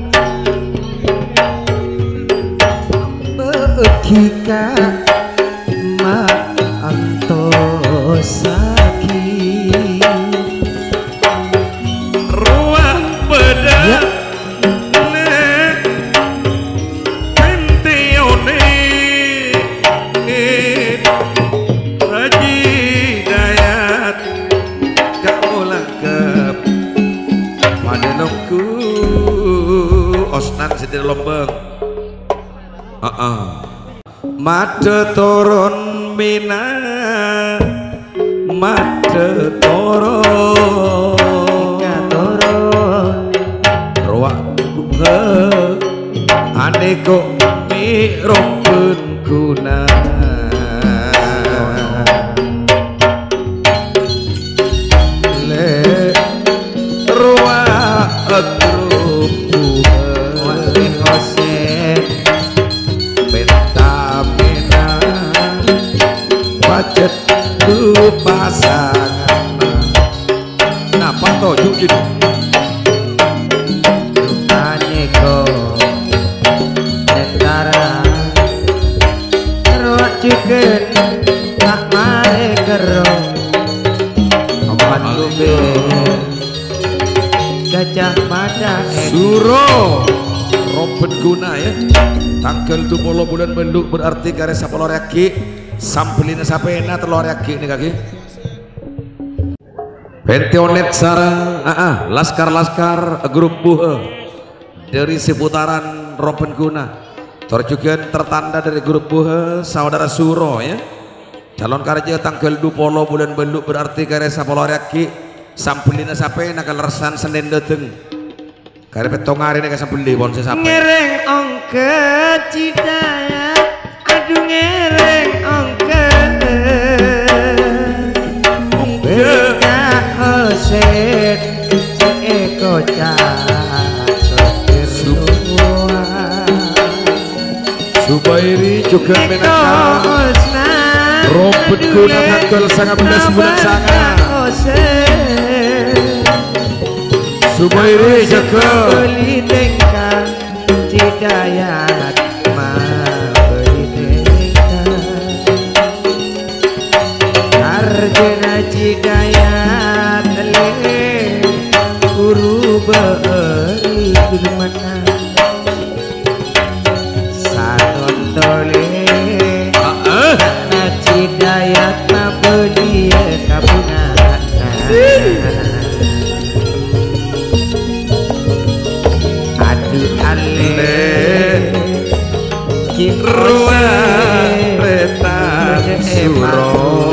Kika ma antosaki ruang beda ya. Pentione Raji Dayat kamu langkep pada nongku osnan sedih lombeng uh-uh. Made turun mina made turun turun ruang bunga aneko mi rompun guna le ruang grup bunga Jose bentamina budget tu pasangan nah pato jujur Aneko Tentara Ruak ciken tak mare kero Obat kubir Gajah Mada Suro Robert Guna ya tanggal dua puluh bulan Menduk berarti karya sapolor yaki sampelina sapena telur yaki ini kaki Pentionet sarang ah, ah, laskar-laskar grup buhe dari seputaran Robert Guna terjugan tertanda dari grup buhe saudara Suro ya calon karya tanggal dua puluh bulan Menduk berarti karya sapolor yaki sampelina sapena kelersan Senin dateng karena petong hari ini kasih beli bon sampai ngereng ongke cidaya aduh ngereng ongke ongke oset seeko cacokir semua Subairi juga menangkan Robert Guna tanggal sangat belas bulan sangat Subairi jaga beli tengkang cidayat ma beli tengkang Arjuna cidayat le guru beri gimana sanontole na cidayat ma beli kabungan ale ruang retan Suro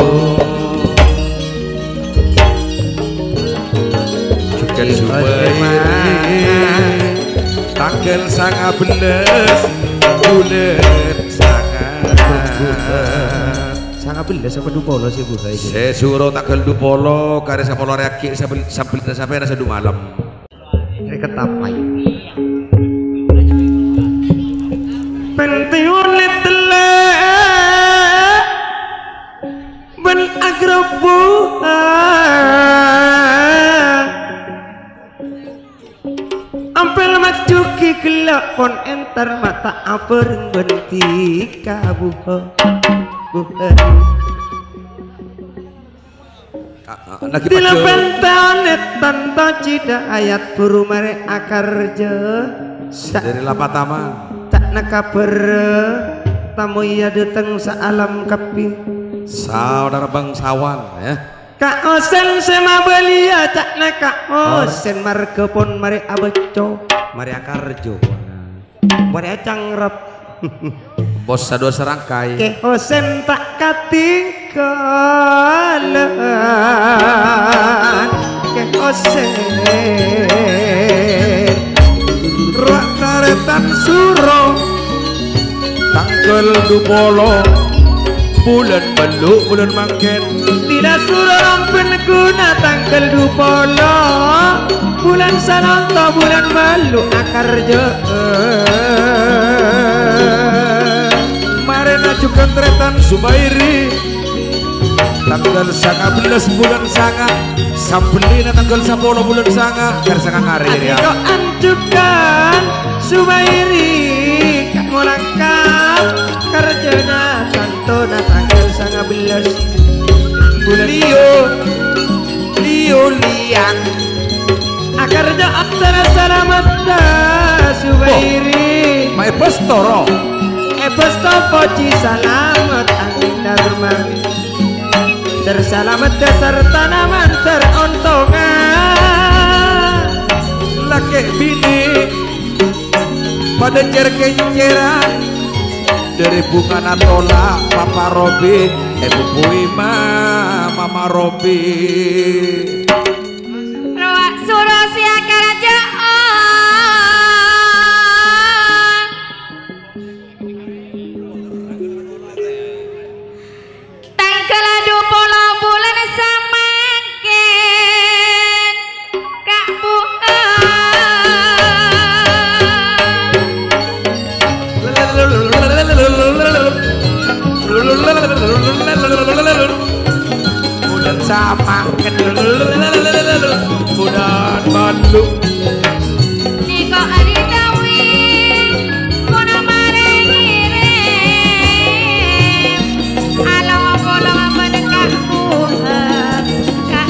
juga Subairi tanggal sangat belas bulan sangat sangat belas apa dupolo sih bu saya Suro tanggal dua puluh karya sapolor yaki sampai sampai nasa dua malam ini ketapai Pentionet telek ben agrabu ampel maju ki gelap pon entar mata apereng benti kabuh buh Dila pentionet tanpa cida ayat puru mare akarja dari lapatama tak nak kabar tamu ia datang saalam kapi saudara bangsawan ya Kak Osen sema belia tak nak Kak Osen marga pon mari abeco mari akarjo mari cangrap bos sadua serangkai ke Osen tak katinggalan ke Osen rak karetan Suro tanggal dua puluh bulan Beluk bulan Mangken tidak Suro rampen guna tanggal dua puluh bulan Sananta bulan Beluk akarjo marena juga tretan Subairi tanggal sangat belas bulan sangat sampelina tanggal sepuluh bulan sangat karena sangat hari ya kau anjukan Subairi kak molangkap kerjanya tantona tanggal sangat belas bulan Leo Leo liang akarja antara selamat Subairi Mae Pestoro Ebesto poci selamat angin dharma terselamat serta naman terontongan laki bini pada cer-kenceran dari bunga natola Papa Robi Ibu Puima Mama Robi Roa suruh sia kerajaan tanggal dua puluh bulan semakin Kak bulan sama bulan Bandung Niko Aridawi Muna marengirim Alo bolong menekak buah Kak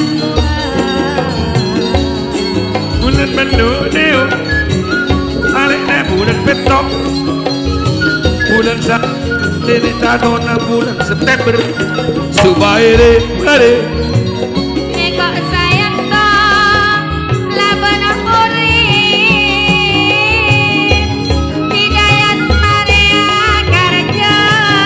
bulan Bandung aleknya bulan Petok bulan Sa Dini Tanona bulan September Subairi Mari Niko sayang tong Labana urip Hidayat Maria Karja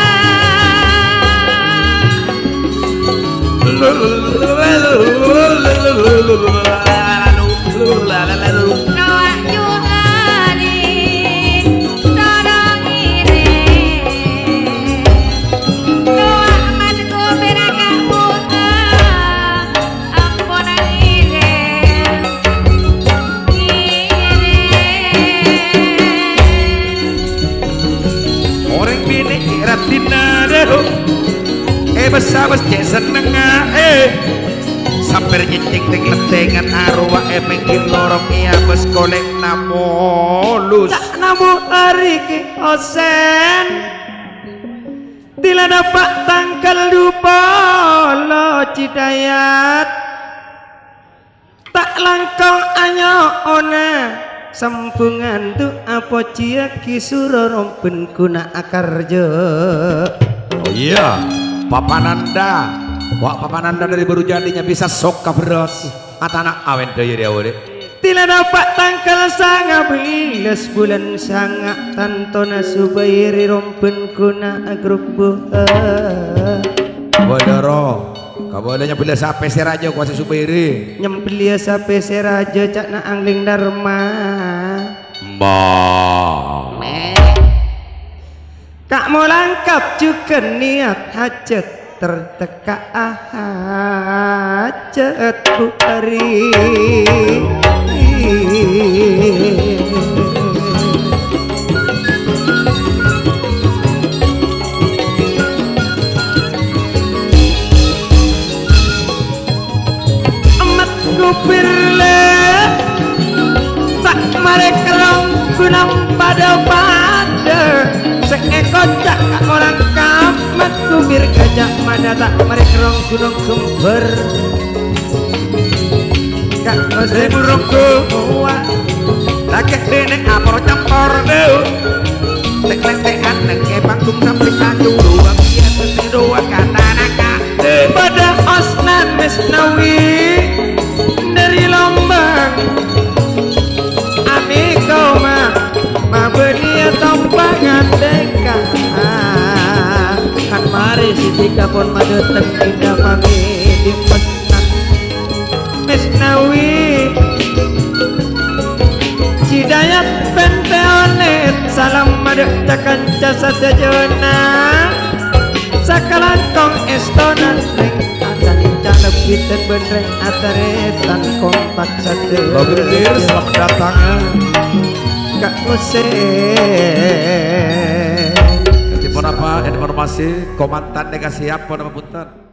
Noah Juhari Sorong iring Noah matku berakak buah Ampunan iring Iring orang bini ratina deho eh besabes cek seneng eh sampai nyicing ting letengan arwah eh mengkin lorong iya bes kolek namolus tak namu hari ki osen tila dapat tanggal dupa lo cidayat tak langkong anyo ona sambungan tu apa cia kisuro rompen kuna akarjo oh iya Papananda wak Papananda dari baru jadinya bisa sok kabros atana awen daya dia wale tila dapat tanggal sanga belas bulan sanga tantona Subairi rompen kuna agruk buah bodoro kabolanya bila sampai seraja kuasa Subairi nyempelia sampai seraja cak na angling dharma mbak kak mau langkap juga niat hajat terteka hajat bu hari amat kupirle tak mereka rong gunung pada pada seekor cak orang kamat kubir gajah mana tak mereka rong gunung kembar kak ose burung kuwa laki nenek apor campur deu tek letehan nenge panggung sampai tanjung dua biasa dua kata naka pada osnan mesnawi dari lombang ani kau mah ma belia tompangan deka kan mari si tika pun madu indah pami di mesnan mesnawi Cidayat penteonet salam madu cakan jasa sejona sakalangkong estonan reng akan calep kita benreng ataretan kompak sate Bagir selamat datang ya Kak Ose Tipon apa informasi komandan deka siap pada punten